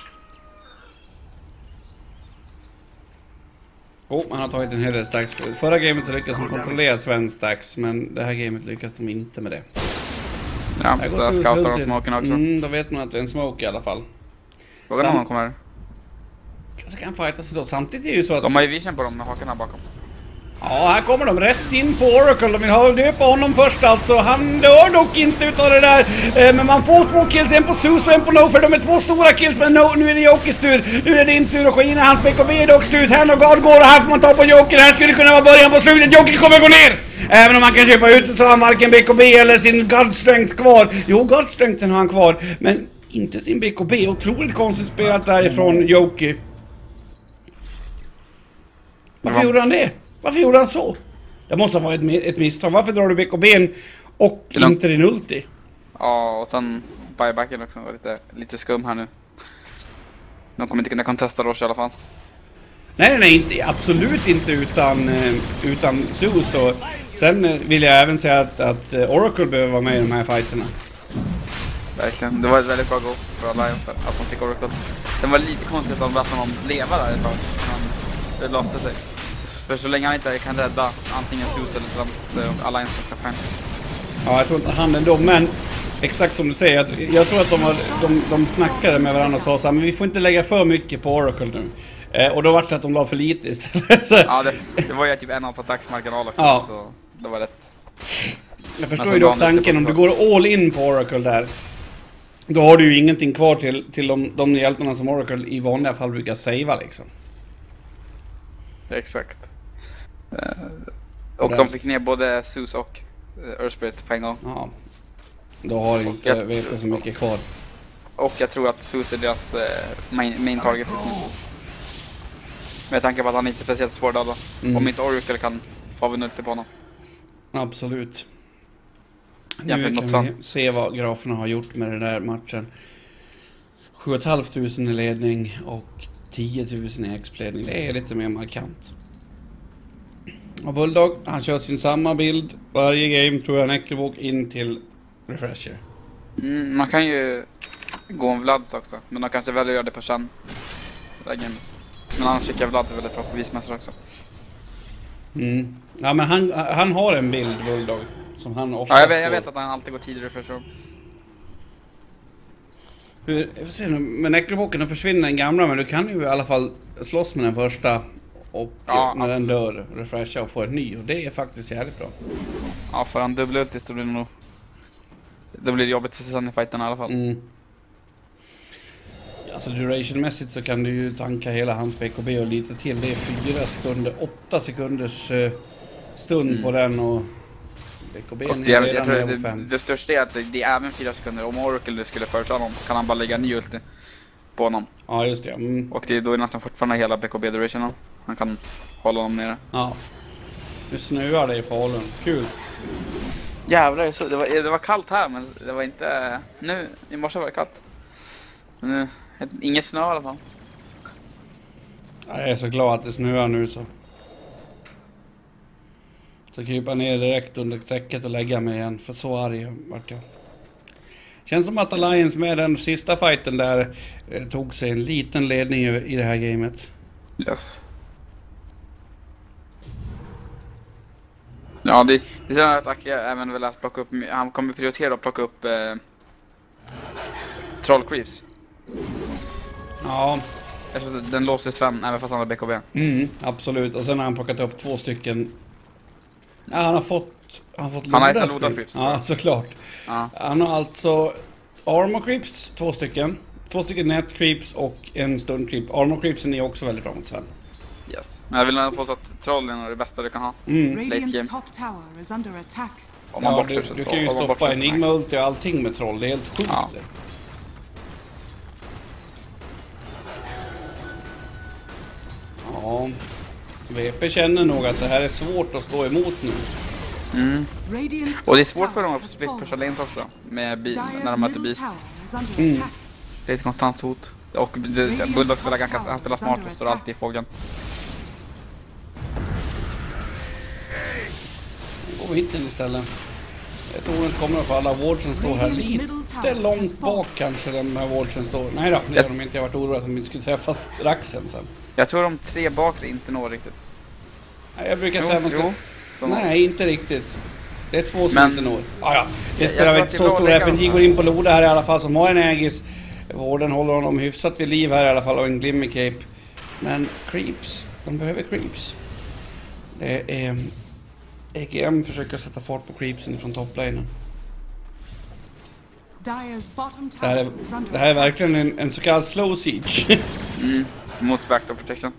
Oh, han har tagit en hel del stacks förut. Förra gamet så lyckades de kontrollera svensk stacks, men det här gamet lyckas de inte med det. Ja, Här då går Zeus scoutar de till- smoken också. Mm, då vet man att det är en smoke i alla fall. Frågan om Sam- de kommer. Kanske kan fighta sig då. Samtidigt är det ju så att... De har ju vision på dem med hakorna bakom. Ja, här kommer de rätt in på Oracle. De vill ha döpa honom först alltså. Han dör dock inte utav det där. Eh, men man får två kills, en på Zeus och en på No, för de är två stora kills. Men no, nu är det Jokers tur. Nu är det din tur att gå in. Hans B K B är dock slut. Här och God går och här får man ta på Joker. Det här skulle kunna vara början på slutet. Joker kommer gå ner. Även om man kan köpa ut så har han varken B K B eller sin God Strength kvar. Jo, God Strengthen har han kvar. Men inte sin B K B. Otroligt konstigt spelat därifrån Joker. Varför Ja. gjorde han det? Varför gjorde han så? Det måste ha varit ett, ett misstag. Varför drar du B K B:n och Till en- inte din ulti? Ja, och sen buybacken också var lite, lite skum här nu. De kommer inte kunna contesta Roche i alla fall. Nej, nej, nej, inte, absolut inte utan, eh, utan Zeus. Och sen eh, vill jag även säga att, att eh, Oracle behöver vara med i de här fighterna. Verkligen. Det var ett väldigt bra go för Alliance att de fick Oracle. Det var lite konstigt att de lät honom leva där ett tag. Men det löste sig. För så länge han inte kan rädda antingen Zeus eller Trump så är Alliance ganska fine. Ja, jag tror inte han ändå, men exakt som du säger, jag, jag tror att de, har, de, de snackade med varandra och sa så här, men vi får inte lägga för mycket på Oracle nu. Eh, och då var det att de la för lite istället. Så, Ja, det, det var ju typ en attacks-marginal också. Ja. Så det var rätt. jag förstår Men ju så dock vanligt tanken, om det du var- går all in på Oracle där, då har du ju ingenting kvar till, till de, de hjältarna som Oracle i vanliga fall brukar savea liksom. Exakt. Uh, och Där- de fick ner både Zeus och uh, Earthspirit på en gång. Ja. Då har inte jag- V P så mycket kvar. Och jag tror att Zeus är deras uh, main, main target just nu. Med tanke på att han inte är speciellt svår då. Mm. Om inte Oracle kan få en ulti på honom. Absolut. Jämfört Nu mot kan vi Svan. se vad graferna har gjort med den där matchen. sju tusen femhundra i ledning och tio tusen i X-ledning. Det är lite mer markant. Och Bulldog, han kör sin samma bild varje game, tror jag, Necrowalk in till Refresher. Mm, man kan ju gå en Vlads också. Men de kanske väljer att göra det på Shan. Det där gamet. Men annars tycker jag Vlad är väldigt bra på vismästare också. Mm. Ja, men han, han har en bild, Bulldog, som han ofta Ja, jag vet, jag står- vet att han alltid går tidigare för så. Hur, jag får se nu, med Necrowalken den försvinner den gamla, men du kan ju i alla fall slåss med den första och Ja, eh, när den absolut. dör, refresha och få en ny, och det är faktiskt jävligt bra. Ja, för han dubbla ultis så blir det nog... Det blir jobbigt för sen i fighten i alla fall. Mm. Alltså durationmässigt så kan du ju tanka hela hans B K B och lite till. Det är fyra sekunder, åtta sekunders eh, stund Mm. på den och B K B Och är det, jag redan tror level det, fem. det största är att det, det är även fyra sekunder. Om Oracle skulle förutsa honom kan han bara lägga en ny ulti på honom. Ja, just det. Mm. Och det är då är nästan fortfarande hela B K B-durationen. Han kan hålla honom nere. Ja. Nu snöar det i Falun. Kul. Jävlar, så, det, var, det var kallt här men det var inte... Nu, i morse var det kallt. Men nu, inget snö i alla fall. Jag är så glad att det snöar nu så. Så krypa ner direkt under täcket och lägga mig igen. För så arg vart jag. Känns som att Alliance med den sista fighten där eh, tog sig en liten ledning i i det här gamet. Yes. Ja, det, det ser att Aki även vill att plocka upp... Han kommer prioritera att plocka upp... Eh, Troll Creeps. Ja, Eftersom den låser Sven även fast han har B K B. mm, absolut. Och sen har han plockat upp två stycken. Ja, han har fått... Han har fått Han har loda ett loda creep. creeps, Ja, såklart. Ja. Han har alltså armor creeps, två stycken. Två stycken net creeps och en stun creep. Armor creepsen är också väldigt bra mot Sven. Yes. Men jag vill ändå påstå att trollen är det bästa du kan ha. Mm. Late Radiant's game. top tower is under attack. Om man Ja, bortser du, sig- du kan ju om man stoppa bortser sig Enigma max. ulti och allting med troll. Det är helt sjukt. Ja. det. Ja, V P känner nog att det här är svårt att stå emot nu. Mm. Radiant's Och det är top svårt för dem tower att has split fallen. pusha lanes också. Med bi- när Dire's de möter middle beast. tower is under Mm. attack. Det är ett konstant hot. Och det- Bulldog spelar ganska, han spelar smart och står alltid i fågeln. Nu går vi hit in istället. Tornet kommer för alla Wardsen står här lite långt bak kanske de här Wardsen står. Nej då, det har de inte. Jag varit orolig att de inte skulle träffa Raxen sen. Jag tror de tre bakre inte når riktigt. Nej, jag brukar Jo, säga att man ska... jo, de har- Nej, inte riktigt. Det är två som Men- inte når. Ah, ja, det Jag- spelar jag väl tror inte att det är så bra stor. att lägga F N G dem går här. in på Loda här i alla fall som har en Aegis. Vården håller honom hyfsat vid liv här i alla fall och en Glimmer Cape. Men creeps, de behöver creeps. Det är... E G M försöker sätta fart på creepsen från topplanen. Dire's bottom Det här är, tower is under det här är attack. verkligen en, en så kallad slow siege. Mm, mot backdoor protection.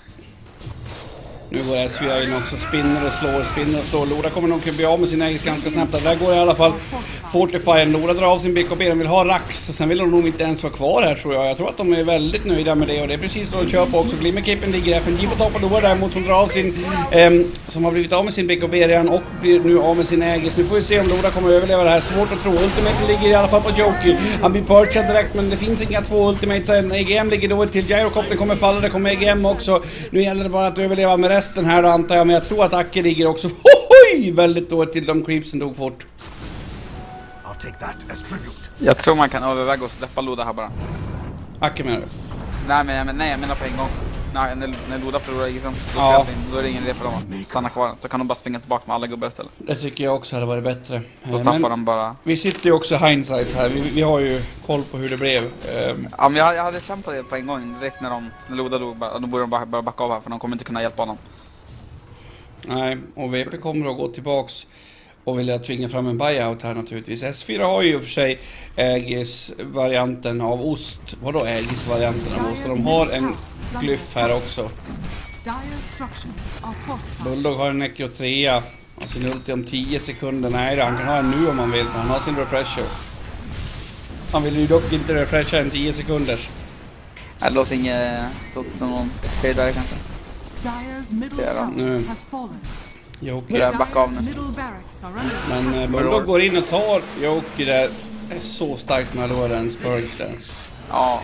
Nu går S V in också, spinner och slår, spinner och slår. Loda kommer nog kunna bli av med sin Aegis ganska snabbt. Det där går i alla fall Fortify. Loda drar av sin B K B, de vill ha Rax. Sen vill de nog inte ens vara kvar här tror jag. Jag tror att de är väldigt nöjda med det och det är precis då de kör på också. Glimmercapen ligger F N G på topp och Loda däremot som drar av sin... ehm, som har blivit av med sin B K B redan och blir nu av med sin Aegis. Nu får vi se om Loda kommer att överleva det här. Svårt att tro. Ultimate ligger i alla fall på Joker. Han blir purchad direkt men det finns inga två Ultimates än. E G M ligger då till Gyrocopter kommer falla. Det kommer E G M också. Nu gäller det bara att överleva med resten här då antar jag. Men jag tror att Acke ligger också. Oj! Väldigt då till de creepsen dog fort. I'll take that as tribute. Jag tror man kan överväga att släppa Loda här bara. Acke menar du? Nej men, jag men, nej, jag menar på en gång. Nej, när, när Loda förlorar liksom, då, Ja. ja. då är det ingen idé för dem att stanna kvar. Så kan de bara springa tillbaka med alla gubbar istället. Det tycker jag också hade varit bättre. Då Eh, tappar Men de bara... vi sitter ju också hindsight här. Vi, vi har ju koll på hur det blev. Ehm, Ja, men jag, jag hade känt på det på en gång direkt när de när Loda dog. Bara, då borde de bara, bara backa av här för de kommer inte kunna hjälpa honom. Nej, och V P kommer att gå tillbaks och vilja tvinga fram en buyout här naturligtvis. S fyra har ju för sig Aegis-varianten av ost. Vadå Aegis-varianten av ost? De har en glyff här också. Dire's structures are fortified. Bulldog har en Necro tre. Och sin ulti om tio sekunder. Nej, han kan ha en nu om han vill. För han har sin refresher. Han vill ju dock inte refresha en tio sekunders. Det låter inget... låter som någon fade kanske. Dire's middle Ja, då. tower Nu. has fallen. Joker. Börjar backa av Dire's nu. middle barracks are under Men eh, Bulldog går in och tar Joker där. Det är så starkt med Alorens perk där. Ja.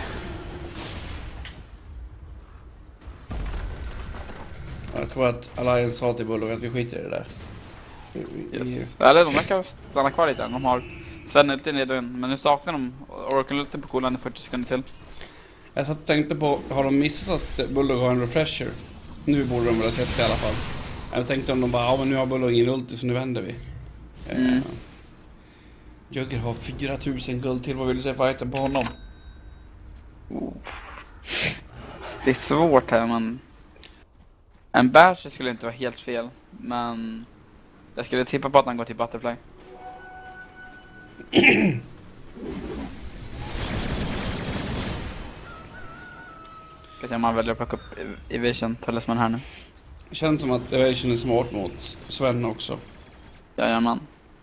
Jag tror att Alliance sa till Bulldog att vi skiter i det där. Vi, vi, vi, Yes. Eller de verkar stanna kvar lite. De har Sven ultin i dörren. Men nu saknar de Oracle ultin på coolan i fyrtio sekunder till. Jag satt och tänkte på, har de missat att Bulldog har en refresher? Nu borde de väl ha sett det i alla fall. Jag tänkte om de bara, ja men nu har Bulldog ingen ulti så nu vänder vi. Mm. Eh, Jugger har fyra tusen guld till, vad vill du säga fighten på honom? Oh. Det är svårt här men... En Bash skulle inte vara helt fel. Men... Jag skulle tippa på att han går till Butterfly. Ska se om man väljer att plocka upp Evasion Talisman här nu. Känns som att Evasion är smart mot Sven också. Jajamän.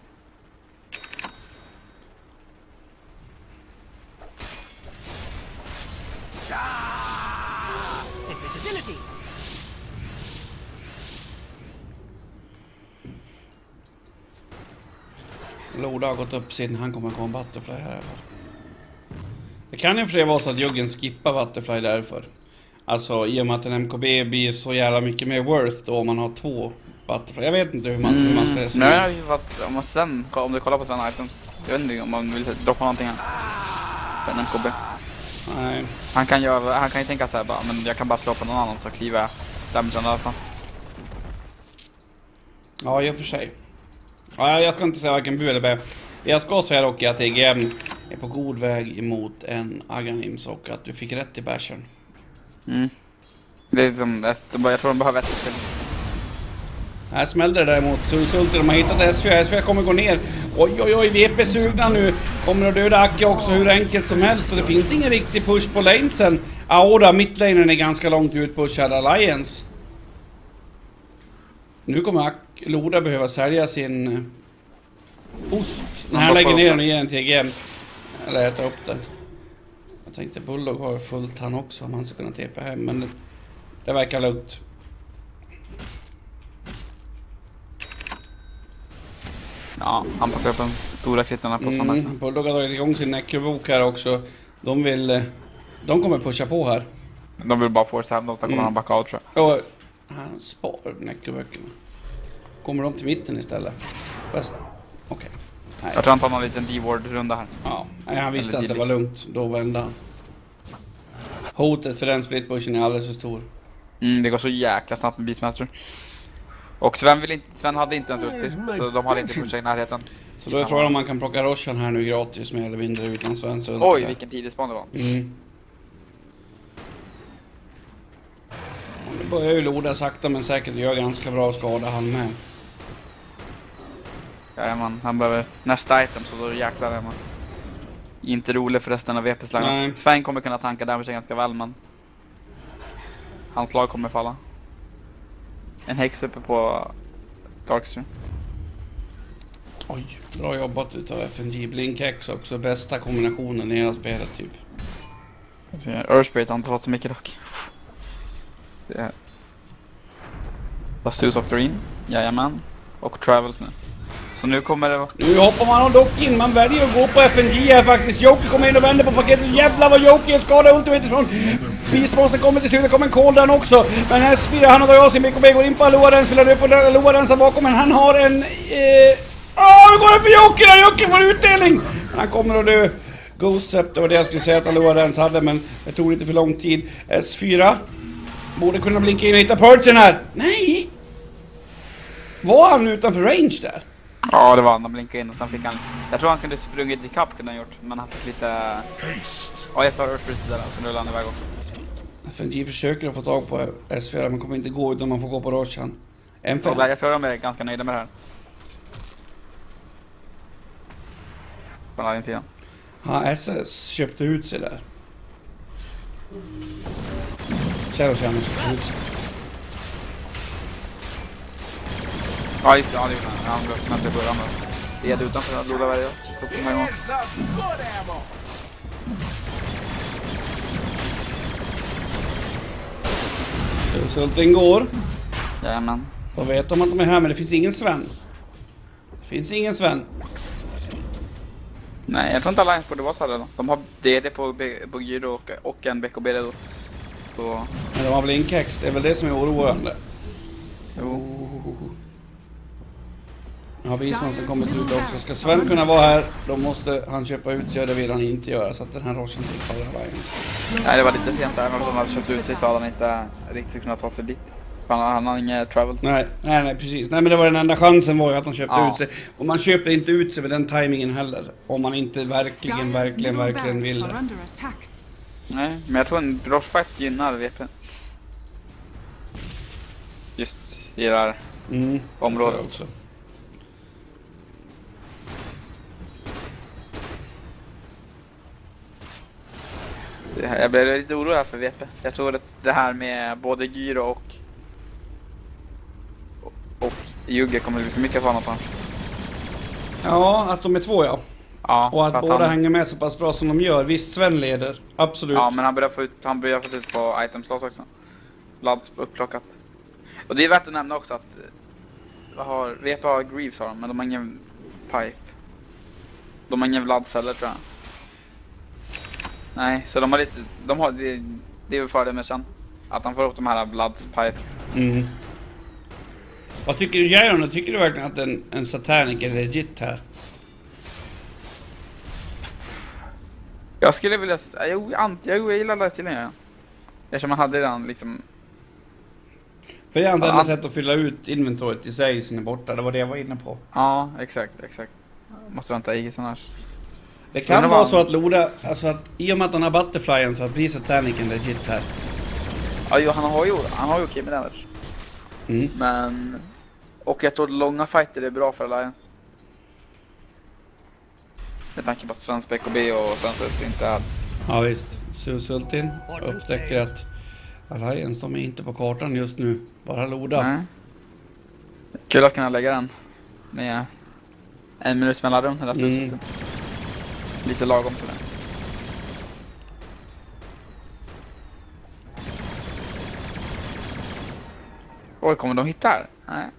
Loda har gått upp sin, han kommer gå en Butterfly här i alla fall. Det kan ju för sig vara så att Juggen skippar Butterfly därför. Alltså i och med att en M K B blir så jävla mycket mer worth då om man har två Butterfly. Jag vet inte hur man, hur man ska Mm. resonera. Nej, det är ju att om man Sven, om du kollar på Sven items. Jag vet inte om man vill droppa någonting här. För en M K B. Nej. Han kan ju, han kan ju tänka så här bara, men jag kan bara slå på någon annan så kliver jag damage i alla fall. Ja, i och för sig. Ja, jag ska inte säga varken bu eller bä. Jag ska säga dock att E G M är på god väg emot en Aghanims och att du fick rätt i bashen. Mm. Det är som, jag tror de behöver ett till. Här smällde det däremot. Sulsulti, de har hittat S fyra. S fyra kommer gå ner. Oj, oj, oj. V P sugna nu. Kommer att döda Acke också hur enkelt som helst. Och det finns ingen riktig push på lanesen. Aura, midlanen är ganska långt ut pushad Alliance. Nu kommer Acke, Loda behöva sälja sin uh, ost. När han lägger ner den och ger den till E G M. Eller äta upp den. Jag tänkte Bulldog har fullt han också om han ska kunna tepa hem. Men det, det verkar lugnt. Ja, han plockar upp en stora kritarna på sådana också. Mm, Bulldog har dragit igång sin necrobok här också. De vill... eh, De kommer pusha på här. De vill bara force hand, då kommer Mm. han backa out tror jag. Och han sparar necroböckerna. Kommer de till mitten istället? Fast, okej. Nej. Jag tror han tar någon liten D-ward-runda här. Ja, nej, han visste Eller att det var lugnt. Då vände han. Hotet för den splitpushen är alldeles för stor. Mm, det går så jäkla snabbt med Beastmaster. Och Sven, vill inte, Sven hade inte ens ulti, så de hade inte pushat i närheten. Så då är frågan om man kan plocka Roshan här nu gratis mer eller mindre utan Svens ulti. Oj, vilken tidig span det var. Mm. Och nu börjar ju Loda sakta men säkert gör ganska bra skada han med. Jajamän, han behöver nästa item så då jäklar är man. Inte rolig för resten av V P-slagen. Sven kommer kunna tanka damage ganska väl, men hans slag kommer falla. En häx uppe på Darkstream. Oj, bra jobbat utav F N G. Blinkhex också, bästa kombinationen i hela spelet typ. Earthspirit har inte fått så mycket dock. Det är Bastus Octarine, jajamän. Och Travels nu. Så nu kommer det... Nu hoppar man dock in, man väljer att gå på F N G här faktiskt. Joker kommer in och vänder på paketet. Jävlar vad Joker skadar ultimate ifrån. Beastmonster kommer till slut, det kommer en call down också. Men S fyra, han har dragit av sin B K B, går in på Aloarens, fyller upp på Aloarens här bakom. Men han har en... Eh... Åh, nu går det för Joker! Joker får utdelning! Han kommer att dö. Ghost Scepter var det jag skulle säga att Aloarens hade, men det tog lite för lång tid. S fyra borde kunna blinka in och hitta Purgen här. Nej! Var han utanför range där? Ja, det var han. Han blinkade in och sen fick han... Jag tror han kunde sprungit i kapp kunde han gjort, men han fick lite... Ja, jag tar Earthspirit där, så nu landar iväg också. F N G försöker att få tag på S fyra, men kommer inte gå utan man får gå på Roshan. M fem. Jag tror de är ganska nöjda med det här. På den här sidan. Ja, S S köpte ut sig där. Shadow Shaman köpte ut sig. Ja, just det. Ja, det gjorde han. Han blev snabbt i början. Det är utanför att Loda varje år. Så på mig gång. Sulten går. Jajamän. Då vet de att de är här, men det finns ingen Sven. Det finns ingen Sven. Nej, jag tror inte Alliance borde vara så här redan. De har D D på, på Gyro och, och en B K B redo. Så... Men de har blinkhex, det är väl det som är oroande. Jo. Nu har Beastman som kommit ut också. Ska Sven kunna vara här, då måste han köpa ut sig, och det vill han inte göra. Så att den här Roshan tillfaller Alliance. Nej, det var lite sent där. Men om han hade köpt ut sig så hade han inte riktigt kunnat ta sig dit. Han, han har inga travels. Nej, nej, nej, precis. Nej, men det var den enda chansen var ju att de köpte Ja. ut sig. Och man köper inte ut sig med den timingen heller. Om man inte verkligen, verkligen, verkligen vill det. Nej, men jag tror en rushfight gynnar V P. Just i det här Mm, området. också. Jag blir lite orolig här för V P. Jag tror att det här med både Gyro och och Jugge kommer bli för mycket för annat. Ja, att de är två, ja. Ja, Och att, att båda han, hänger med så pass bra som de gör. Visst, Sven leder. Absolut. Ja, men han börjar få ut, han börjar få ut på itemsloss också. Bloods upplockat. Och det är värt att nämna också att vad har, V P har Greaves har de, men de har ingen pipe. De har ingen Bloods heller, tror jag. Nej, så de har lite, de har, det, det är väl fördel med sen. Att han får upp de här Bloods pipe. Mm. Vad tycker du, Jaron? Tycker du verkligen att en, en Satanic är legit här? Jag skulle vilja, jag, jag, jag gillar lifestealen, ja. Eftersom man hade den liksom... För det är hans Ja, enda han- sätt att fylla ut inventoriet i sig sen är borta. Det var det jag var inne på. Ja, exakt, exakt. Måste vänta i annars. Det kan Undrar vara vad så han- att Loda, alltså att i och med att han har butterflyen så att blir Satanic en legit här. Ja, jo, han har ju, han har ju okej med damage. Mm. Men... Och jag tror långa fighter är bra för Alliance. Med tanke på att svensk B K B och svensk inte är... Ja visst, Susultin upptäcker att Alliance, de är inte på kartan just nu. Bara Loda. Nej. Kul att kunna lägga den med en minut mellanrum hela slutet. Mm. Lite lagom sådär. Oj, kommer de hitta här? Nej.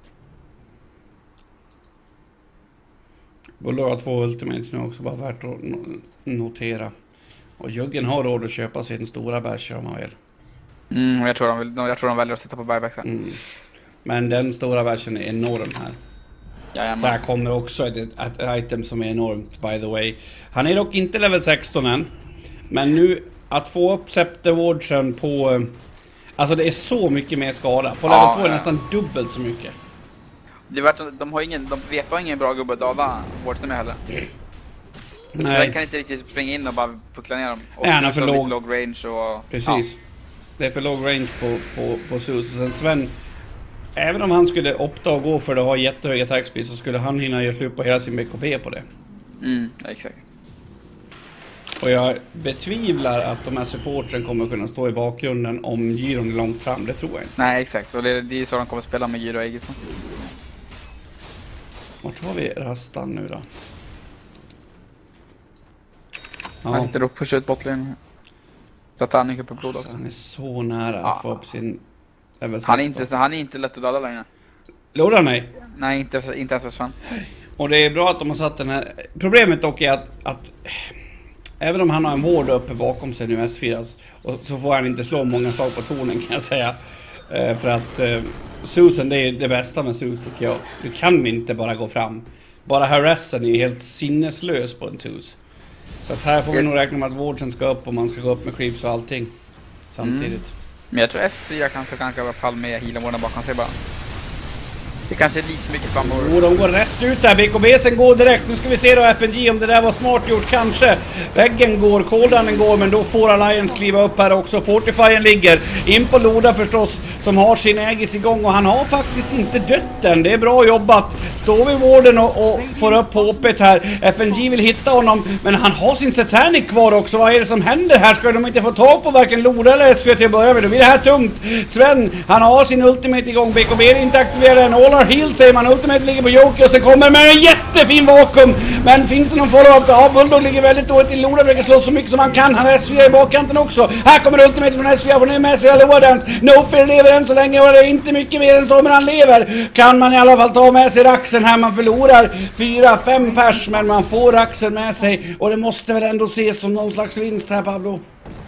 Borde ha två ultimates nu också, bara värt att no- notera. Och Juggen har råd att köpa sin stora bärs om man vill. Mm, jag tror de, vill, jag tror de väljer att sitta på buyback här. Mm. Men den stora bärsen är enorm här. Jajamän. Där kommer också ett, ett, ett item som är enormt, by the way. Han är dock inte level sexton än. Men nu, att få upp Scepterwardsen på... Alltså det är så mycket mer skada. På level ja, två är det ja. nästan dubbelt så mycket. Det var, de har ingen, de vet bara ingen bra gubbe att dala Wardsen med heller. Nej. Så den kan inte riktigt springa in och bara puckla ner dem. Och Nej, han har för så låg- låg range och... Precis. Ja. Det är för låg range på, på, på Zeus. Och sen Sven, även om han skulle opta och gå för det och ha jättehög attack speed, så skulle han hinna göra slut på hela sin B K B på det. Mm, exakt. Och jag betvivlar att de här supporten kommer kunna stå i bakgrunden om Giron är långt fram, det tror jag inte. Nej, exakt. Och det, det är så de kommer spela med Gyro och Aegis. Vart var vi rastan nu då? Han Ja, hittar upp pusha ut botlane. Så att han är på blod också. han är så nära att få upp sin level Han är, sexton. inte, han är inte lätt att döda längre. Lodar nej. Nej, inte, inte ens för Sven. Och det är bra att de har satt den här... Problemet dock är att... att även om han har en ward uppe bakom sig nu, S fyra, och så får han inte slå många slag på tornen, kan jag säga. Eh, för att eh, Susan, det är det bästa med Sus, tycker jag. Du kan inte bara gå fram. Bara harassen är helt sinneslös på en Sus. Så att här får vi nog räkna med att wardsen ska upp och man ska gå upp med creeps och allting samtidigt. Mm. Men jag tror S fyra kanske kanske vara pall med heala warden bakom sig bara. Det kanske är lite mycket fram och... Och de går rätt ut där. B K B sen går direkt. Nu ska vi se då F N G om det där var smart gjort. Kanske. Väggen går, koldanen går, men då får Alliance kliva upp här också. Fortifyen ligger. In på Loda förstås, som har sin Aegis igång. Och han har faktiskt inte dött än. Det är bra jobbat. Står vid warden och, och får upp hoppet här. F N G vill hitta honom, men han har sin Satanic kvar också. Vad är det som händer här? Ska de inte få tag på varken Loda eller S fyra till att börja med? Då blir det här tungt. Sven, han har sin ultimate igång. B K B är inte aktiverad än. All heal säger man, ultimate ligger på Joker och så kommer med en jättefin vakuum. Men finns det någon follow-up? Ja, Bulldog ligger väldigt dåligt till. Loda försöker slå så mycket som han kan. Han har S fyra i bakkanten också. Här kommer ultimate från S fyra, får ner med sig Lodans. No Fear lever än så länge och det är inte mycket mer än så, men han lever. Kan man i alla fall ta med sig Raxen här. Man förlorar fyra fem pers, men man får Raxen med sig. Och det måste väl ändå ses som någon slags vinst här, Pablo?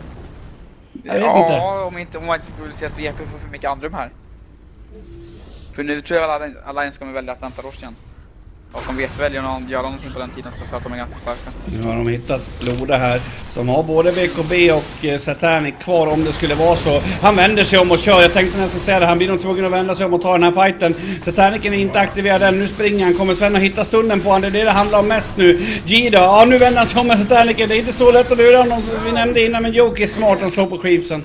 Jag vet ja, inte. om inte om man inte skulle se att V P får för mycket andrum här. För nu tror jag att Alliance, Alliance kommer välja att vänta Rosh igen. Och om V P väljer någon göra någonting på den tiden så tror jag att de är ganska starka. Nu har de hittat Loda här som har både V K B och eh, Satanic kvar om det skulle vara så. Han vänder sig om och kör. Jag tänkte nästan säga det. Han blir nog tvungen att vända sig om och ta den här fighten. Satanic är inte aktiverad än. Nu springer han. Kommer Sven att hitta stunden på honom. Det är det det handlar om mest nu. Gida. Ja, nu vänder han sig om med Satanic. Det är inte så lätt att döda honom. Vi nämnde innan, men Joke är smart. Han slår på creepsen.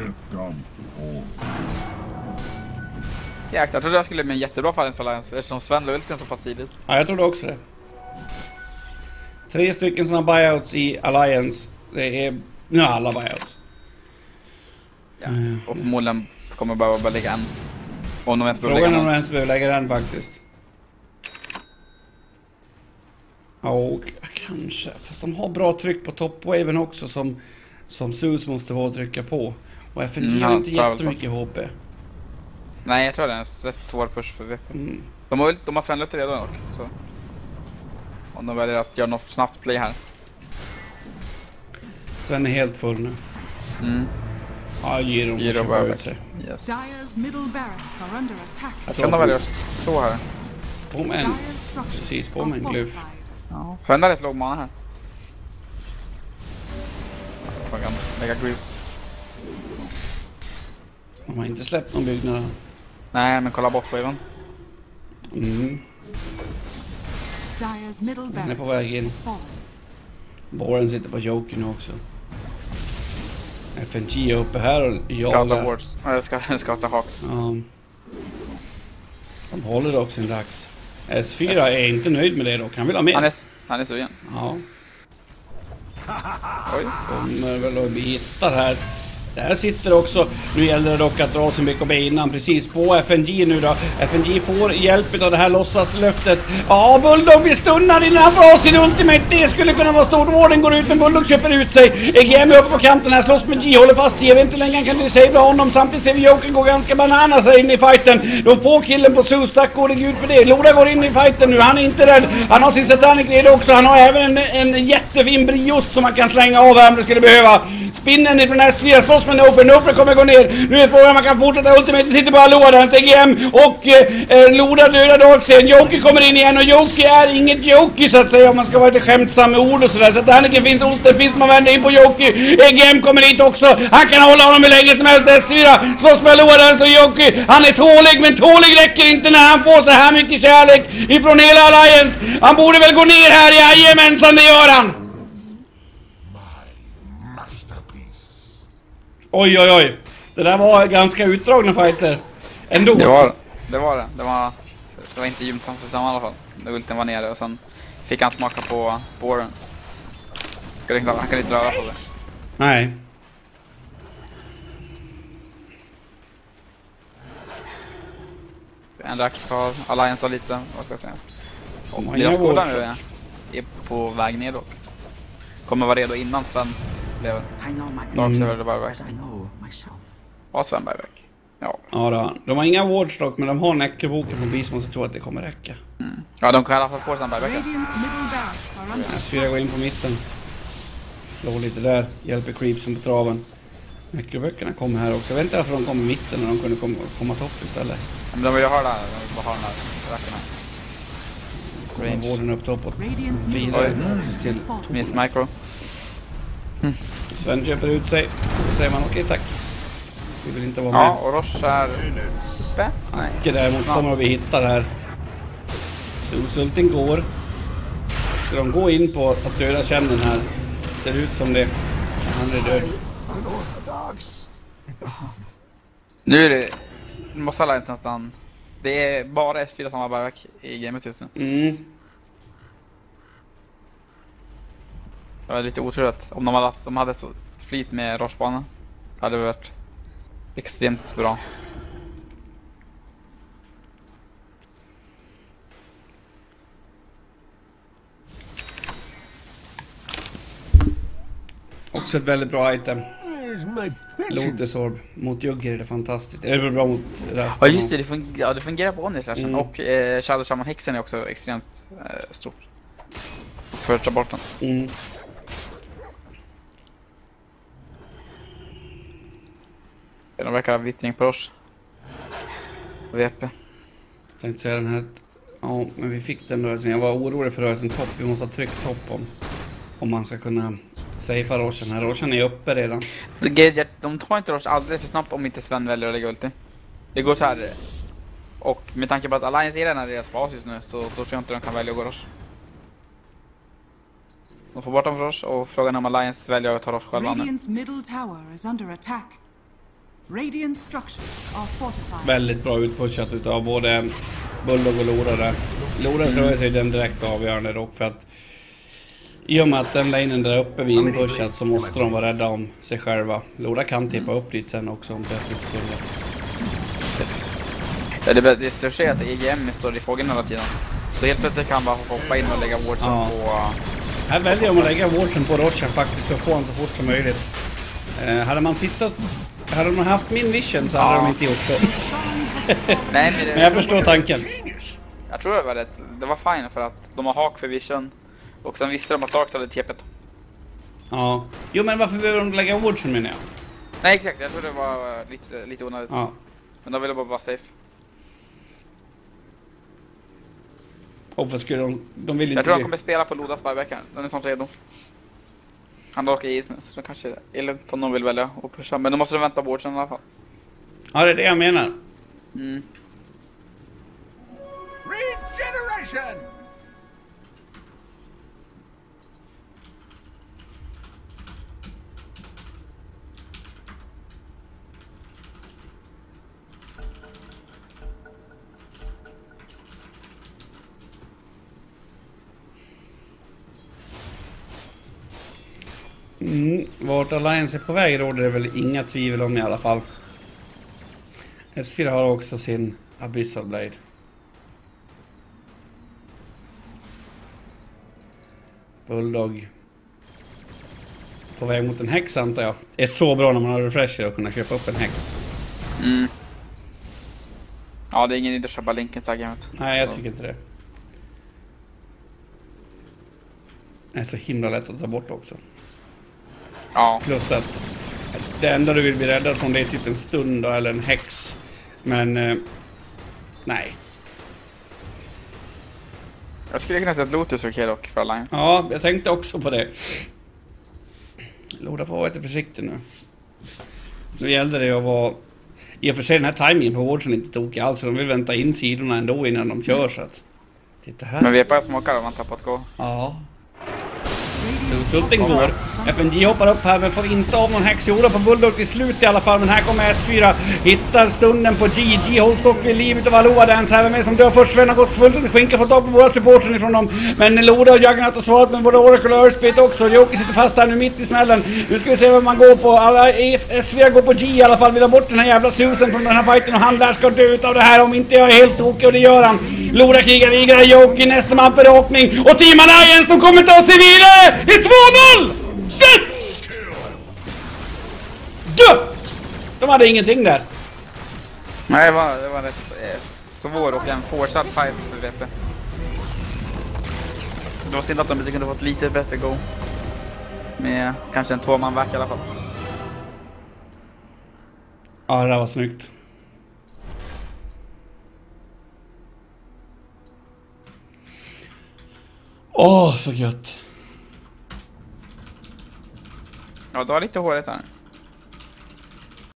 Jäklar, jag trodde jag skulle bli en jättebra fight för Alliance eftersom Sven la ulten så pass tidigt. Ja, jag trodde också det. Tre stycken sådana buyouts i Alliance. Det är... Nu är alla buyouts. Ja. Och förmodligen kommer bara bara lägga en. Och de ens behöver Frågan lägga är om de någon. ens behöver lägga den faktiskt. Ja, kanske. Fast de har bra tryck på topwaven också som, som Zeus måste vara att trycka på. Och F N G Mm, har ja, inte tror jag jättemycket H P. Nej, jag tror det är en rätt svår push för V P. Mm. De har, de har Sven lite redan dock. Så. Om de väljer att göra något snabbt play här. Sven är helt full nu. Mm. Ja, Giron får Gyro köpa bara ut back. sig. Yes. Dyer's middle barracks are under attack. Jag Sven tror väljer att att stå här. på med en. Dyer's structures Precis, på are med en glyf. fortified. Ja. Sven har rätt låg mana här. Frågan, lägga grus. De har inte släppt någon byggnad. Nej, men kolla botwaven. Mm. Dyer's middle Han är på barracks väg in. is fallen. Boren sitter på Joker nu också. F N G är uppe här och Scouta jagar. wards. Ja, jag ska, jag ska ta Hawks. Ja. De håller dock sin dags. S fyra är inte nöjd med det dock. Han vill ha mer. Han är, han är sugen. Ja. Oj. Kommer väl att bli hittad här. Där sitter också. Nu gäller det dock att dra sin B K B innan. Precis på F N G nu då. F N G får hjälp av det här låtsaslöftet. Ja, Bulldog blir stunnad innan han får sin ultimate. Det skulle kunna vara stort. Warden går ut, men Bulldog köper ut sig. E G M är uppe på kanten här. Slåss med G. Håller fast G. Jag vet inte längre han kan disabla honom. Samtidigt ser vi Joker gå ganska bananas här inne i fighten. De får killen på Zeus. Tack gode gud för det. Loda går in i fighten nu. Han är inte rädd. Han har sin Satanic redo också. Han har även en, en jättefin briost som man kan slänga av här om det skulle behöva. Spinnen ifrån S fyra slåss med Nofre. Nofre kommer gå ner. Nu är frågan om man kan fortsätta. Ultimate sitter bara Loda. C G M och eh, Loda dödar Darkseid. Joki kommer in igen och Joki är inget Joki så att säga om man ska vara lite skämtsam med ord och sådär. Så att Anakin finns, Osten finns, man vänder in på Joki. E G M kommer dit också. Han kan hålla honom hur länge som helst. S fyra slåss med Loda så Joki. Han är tålig men tålig räcker inte när han får så här mycket kärlek ifrån hela Alliance. Han borde väl gå ner här, jajamensan det gör han. Oj oj oj. Det där var ganska utdragna fighter. Ändå. Det var det. Var det. Det var, det var inte gynnsamt för samma i alla fall. Ulten var nere och sen fick han smaka på båren. Han kan inte röra på det. Nej. En dags kvar. Alliance har lite, vad ska jag säga. Oh, Deras skola nu är, är på väg nedåt. Kommer vara redo innan Sven blev Darkseid eller Buyback. Har Sven Buyback? Ja. Ja då. De har inga wardstock men de har näckelboken från Beastman så jag tror att det kommer räcka. Mm. Ja, de kan i alla fall få Sven Buyback. S fyra går in på mitten. Slår lite där. Hjälper creepsen på traven. Näckelböckerna kommer här också. Jag vet inte varför de kommer i mitten när de kunde komma, komma topp istället. Men de vill ju ha det här. De vill bara ha den här rackarna. Kommer vården upp toppåt. Fyra. Miss micro. Mm. Sven köper ut sig. Då säger man okej okay, tack. Vi vill inte vara med. Ja, och Roche är uppe. Nej. Däremot kommer vi hitta det här. Solsulten går. Ska de gå in på att döda känner här. Ser ut som det. Han är död. Nu är det måste alla inte nästan. Det är bara S fyra som har buyback i gamet just nu. Mm. Det var lite otroligt. Om de hade, de hade så flit med Roche-banan hade det varit extremt bra. Också ett väldigt bra item. Lotus Orb mot Jugger är det fantastiskt. Är det bra mot resten? Ja just det, det, fun ja, det fungerar på Omnislashen. Mm. Och eh, Shadow Shaman Hexen är också extremt eh, stor. För att ta bort den. Mm. De verkar ha vittring på oss. V P. Jag tänkte säga den här. Ja, men vi fick den rörelsen. Jag var orolig för rörelsen topp. Vi måste ha tryckt topp om, om man ska kunna safea Roshan här. Roshan är uppe redan. De, de tar inte Roche alldeles för snabbt om inte Sven väljer att lägga ulti. Det går så här. Och med tanke på att Alliance är redan deras basis nu så, så tror jag inte de kan välja att gå Roche. De får bort dem för Roche och frågan om Alliance väljer att ta Roche själva nu. Radiant's middle tower is under attack. Radiant structures are fortified. Väldigt bra utpushat utav både Bulldog och Lora där. Lora så är sig den direkt avgörande dock för att i och med att den lanen där uppe vid inpushat så måste de vara rädda om sig själva. Lora kan tippa upp dit sen också om trettio sekunder. Ja, det, det största är att E G M står i fågeln hela tiden. Så helt plötsligt kan han bara hoppa in och lägga wardsen ja. på... Uh... Här väljer jag att lägga wardsen på Roshan faktiskt för att få honom så fort som möjligt. Eh, hade man tittat... Hade de haft min vision så hade ja. de inte gjort så. Nej, men, det... men jag förstår tanken. Jag tror det var rätt. Det var fine för att de har hak för vision. Och sen visste de att Dark hade tepet. Ja. Jo men varför behöver de lägga wardsen menar jag? Nej exakt, jag tror det var lite, lite onödigt. Ja. Men de ville bara vara safe. Och för skulle de... de vill inte jag tror det. de kommer spela på Lodas buyback här. Den är snart redo. Han dock i is nu, så det kanske är lugnt om de vill välja och pusha. Men då måste de vänta wardsen i alla fall. Ja, det är det jag menar. Mm. Regeneration! Mm, vart Alliance är på väg råder det väl inga tvivel om i alla fall. S fyra har också sin Abyssal Blade. Bulldog på väg mot en häx antar jag. Det är så bra när man har refresher att kunna köpa upp en häx. Mm. Ja, det är ingen idé att köpa Linkens argument. Nej, jag tycker inte det. Det är så himla lätt att ta bort också. Ja. Plus att det enda du vill bli räddad från det är typ en stund då, eller en häx. Men eh, nej. Jag skulle kunna säga att Lotus är okej dock för Lion. Ja, jag tänkte också på det. Loda får vara lite försiktig nu. Nu gällde det att vara... I och för sig den här timingen på Wardsen är inte tokig alls. För de vill vänta in sidorna ändå innan de kör så att... Titta här. Men vi är bara småkar om man tappat gå. Ja. Så Sulting går. F N G hoppar upp här men får inte av någon häxjorda på Bulldog till slut i alla fall. Men här kommer S fyra. Hittar stunden på G G. Hålls dock vid livet av Aloha Dance här med som dör först. Sven har gått fullt och skinka fått tag på båda supporten ifrån dem. Men Loda och Juggernaut har svarat med både Oracle och Earthspit också. Joki sitter fast här nu mitt i smällen. Nu ska vi se vad man går på. Alla S fyra går på G i alla fall. Vill ha bort den här jävla susen från den här fighten. Och han där ska dö ut av det här om inte jag är helt tokig. Och det gör han. Loda krigar vidare. Joki nästa man för åkning. Och Team Alliance de kommer ta sig vidare. Det är två noll! Dött! Dött! De hade ingenting där. Nej, det var, det var rätt eh, svår och en fortsatt fight för V P. Det var synd att de inte kunde fått lite bättre go. Med kanske en tvåman back i alla fall. Ja, det där var snyggt. Åh, så gött. Ja, det var lite håret här.